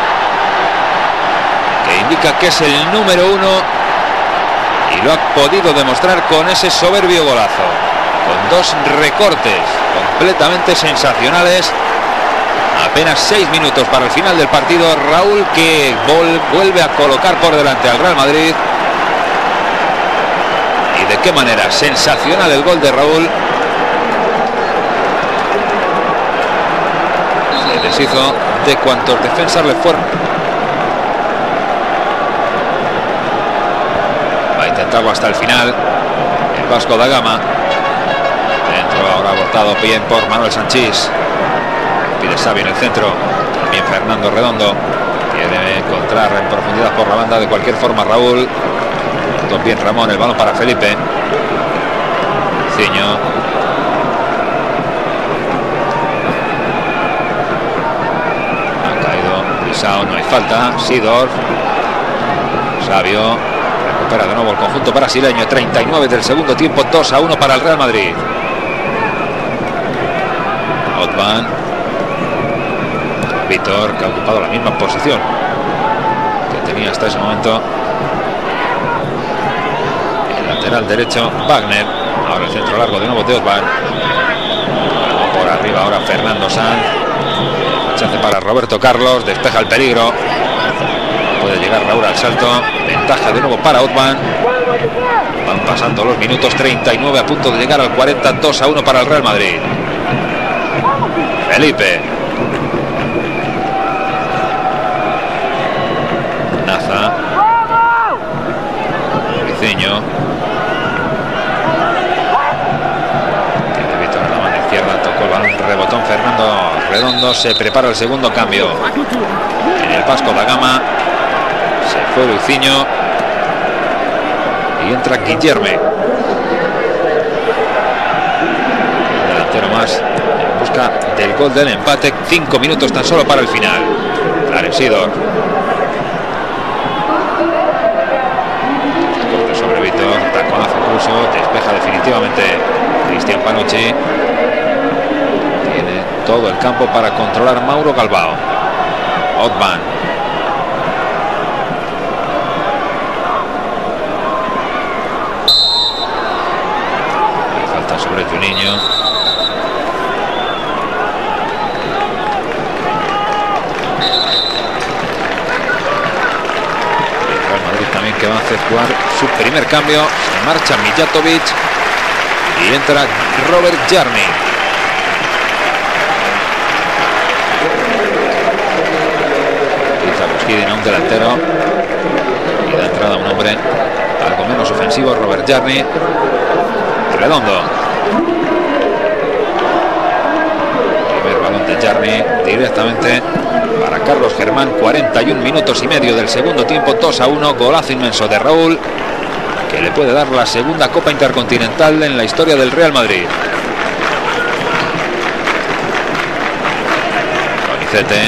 que indica que es el número uno y lo ha podido demostrar con ese soberbio golazo, con dos recortes completamente sensacionales. Apenas seis minutos para el final del partido. Raúl, que vuelve a colocar por delante al Real Madrid. Y de qué manera, sensacional el gol de Raúl. Se deshizo de cuantos defensas le fueron. Va a intentarlo hasta el final el Vasco da Gama. Dentro, ahora abortado bien por Manuel Sanchís. Pide Xavi en el centro. También Fernando Redondo. Quiere encontrar en profundidad por la banda. De cualquier forma Raúl. Bien Ramón, el balón para Felipe. Ciño. Ha caído Luisao, no hay falta. Sidor. Sabio. Recupera de nuevo el conjunto brasileño. treinta y nueve del segundo tiempo. dos a uno para el Real Madrid. Otman. Víctor, que ha ocupado la misma posición que tenía hasta ese momento el lateral derecho Wagner. Ahora el centro largo de nuevo de Otman. Por arriba ahora Fernando Sanz. Chance para Roberto Carlos. Despeja el peligro. Puede llegar Raúl al salto. Ventaja de nuevo para Otman. Van pasando los minutos. treinta y nueve a punto de llegar al cuarenta. dos a uno para el Real Madrid. Felipe. Naza. Briceño. Tiene Víctor en la mano izquierda. Tocó el balón. Rebotón Fernando Redondo. Se prepara el segundo cambio. En el Vasco da Gama. Se fue Luizinho. Y entra Guillerme. Un delantero más. En busca del gol del empate. Cinco minutos tan solo para el final. Clarence Sidor. Corte sobre Víctor. Taconazo incluso. Despeja definitivamente Cristian Panucci. Tiene todo el campo para controlar Mauro Galbao. Otman. Falta sobre Juninho. También que va a efectuar su primer cambio. Se marcha Mijatovic y entra Robert Jarni. Quita Busquidin a un delantero y da entrada a un hombre algo menos ofensivo, Robert Jarni. Redondo. Primer balón de Jarni directamente para Carlos Germán. Cuarenta y un minutos y medio del segundo tiempo. dos a uno. Golazo inmenso de Raúl, que le puede dar la segunda Copa Intercontinental en la historia del Real Madrid. Donizete.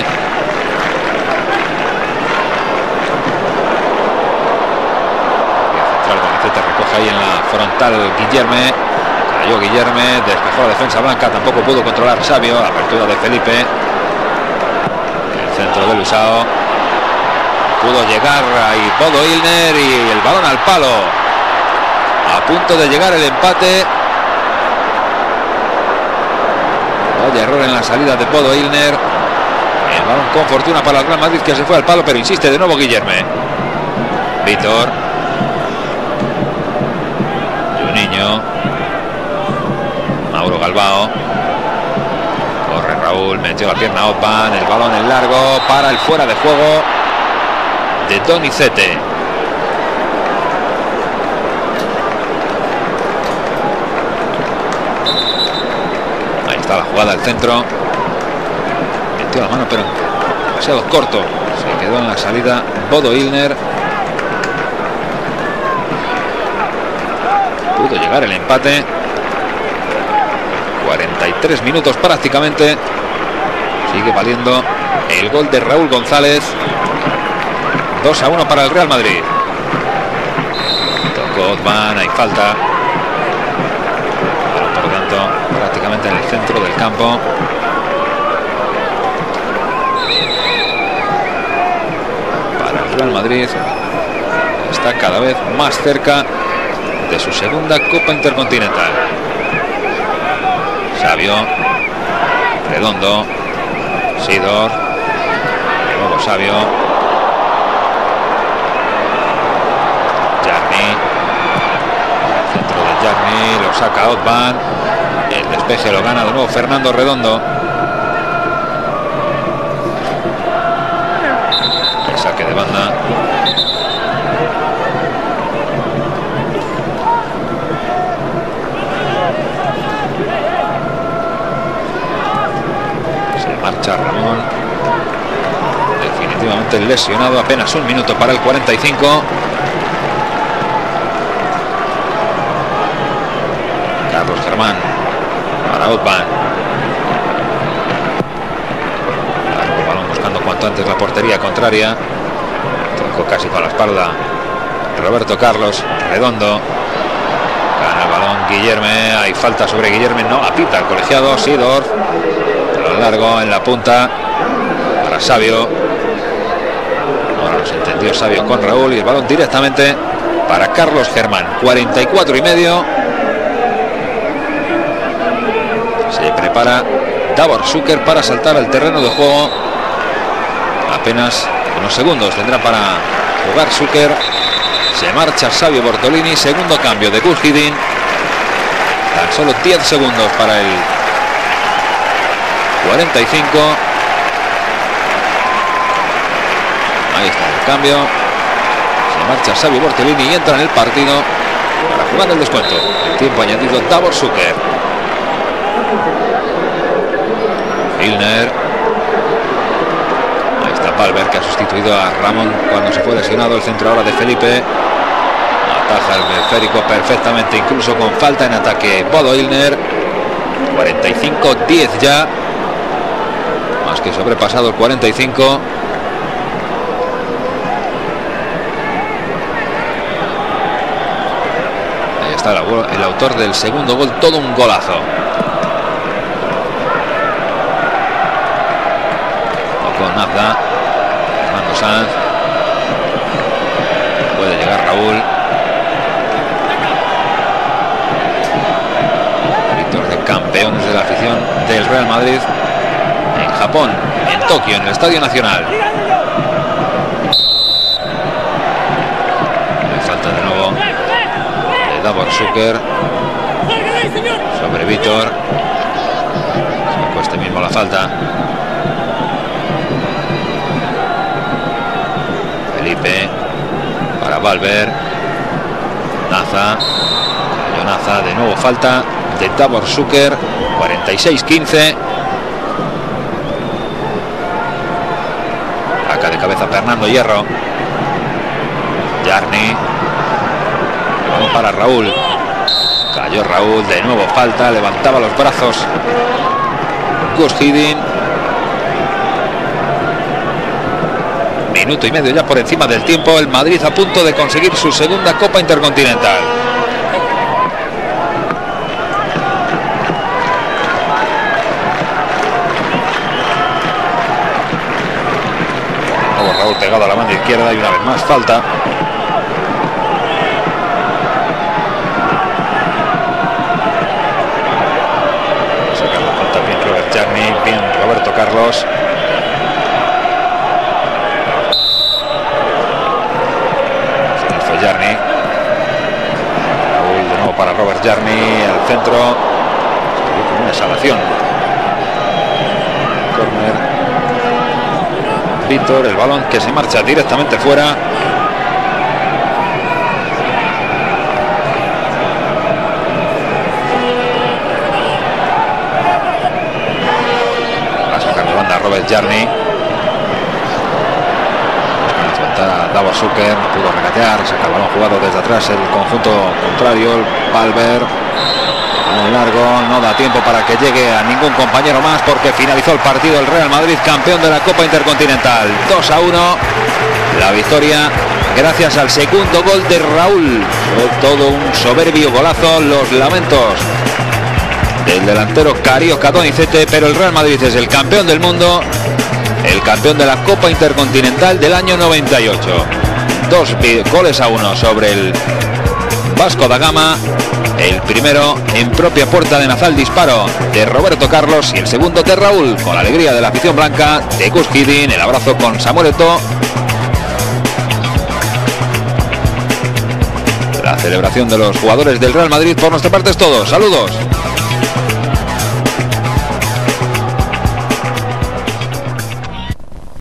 Central Donizete recoge ahí en la frontal Guillerme. Cayó Guillerme. Despejó la defensa blanca. Tampoco pudo controlar Sabio. Apertura de Felipe. Centro de Luisao. Pudo llegar ahí Bodo Illner y el balón al palo. A punto de llegar el empate. Vaya error en la salida de Bodo Illner. El balón con fortuna para el Real Madrid, que se fue al palo, pero insiste de nuevo Guillerme. Víctor. Juninho. Mauro Galbao. Corre Raúl, metió la pierna a Otman, el balón en largo para el fuera de juego de Donizete. Ahí está la jugada al centro. Metió la mano pero demasiado corto. Se quedó en la salida Bodo Illner. Pudo llegar el empate. cuarenta y tres minutos prácticamente Sigue valiendo el gol de Raúl González. dos a uno para el Real Madrid. Tocó Othman, hay falta. Bueno, por lo tanto, prácticamente en el centro del campo. Para el Real Madrid, está cada vez más cerca de su segunda Copa Intercontinental. Savio, Redondo, Sidor, de nuevo Savio, Jarni, centro de Jarni, lo saca Othman, el despeje lo gana de nuevo Fernando Redondo. El saque de banda. Marcha Ramón, definitivamente lesionado. Apenas un minuto para el cuarenta y cinco. Carlos Germán para Othman. El balón buscando cuanto antes la portería contraria. Tocó casi con la espalda Roberto Carlos. Redondo gana el balón Guillerme. Hay falta sobre Guillerme. No la pita el colegiado. Sidor largo en la punta para Savio. Ahora nos entendió Savio con Raúl y el balón directamente para Carlos Germán. cuarenta y cuatro y medio. Se prepara Davor Šuker para saltar al terreno de juego. Apenas unos segundos tendrá para jugar Šuker. Se marcha Savio Bortolini. Segundo cambio de Gulhidin. Tan solo diez segundos para el cuarenta y cinco. Ahí está el cambio. Se marcha Savio Bortolini y entra en el partido para jugar el descuento. El tiempo añadido Davor Šuker. Milner. Ahí está Valver, que ha sustituido a Ramón cuando se fue lesionado. El centro ahora de Felipe. Ataja el esférico perfectamente, incluso con falta en ataque Bodo Illner. cuarenta y cinco diez ya. Más que sobrepasado el cuarenta y cinco. Ahí está el, el autor del segundo gol, todo un golazo. Con Nazda, Fernando Sanz. Puede llegar Raúl. Gritos de campeones de la afición del Real Madrid en Japón, en Tokio, en el Estadio Nacional. Le falta de nuevo de Davor Šuker sobre Vítor. Sacó este mismo la falta. Felipe para Valver. Naza. Naza, de nuevo falta de Davor Šuker. cuarenta y seis quince. Acá de cabeza Fernando Hierro. Jarni. Vamos para Raúl. Cayó Raúl, de nuevo falta, levantaba los brazos Gulhidin. Minuto y medio ya por encima del tiempo. El Madrid a punto de conseguir su segunda Copa Intercontinental. Raúl pegado a la banda izquierda y una vez más falta. Sacar la falta bien Robert Jarni, bien Roberto Carlos. Se fue Jarni. Raúl de nuevo para Robert Jarni, al centro. Con una exhalación. Corner. Vítor, el balón que se marcha directamente fuera. Va a sacar de banda Robert Jarni. Buscan enfrentar a Davor Šuker, no pudo regatear, saca el balón jugado desde atrás el conjunto contrario, el Valver. balón largo, no da tiempo para que llegue a ningún compañero más porque finalizó el partido el Real Madrid, campeón de la Copa Intercontinental. dos a uno, la victoria gracias al segundo gol de Raúl. Fue todo un soberbio golazo, los lamentos del delantero Carioca Donizete, pero el Real Madrid es el campeón del mundo, el campeón de la Copa Intercontinental del año noventa y ocho. Dos goles a uno sobre el Vasco da Gama. El primero en propia puerta de Nazal, disparo de Roberto Carlos, y el segundo de Raúl, con la alegría de la afición blanca de Gus Hiddink, el abrazo con Samuel Eto'o. La celebración de los jugadores del Real Madrid. Por nuestra parte es todo. Saludos.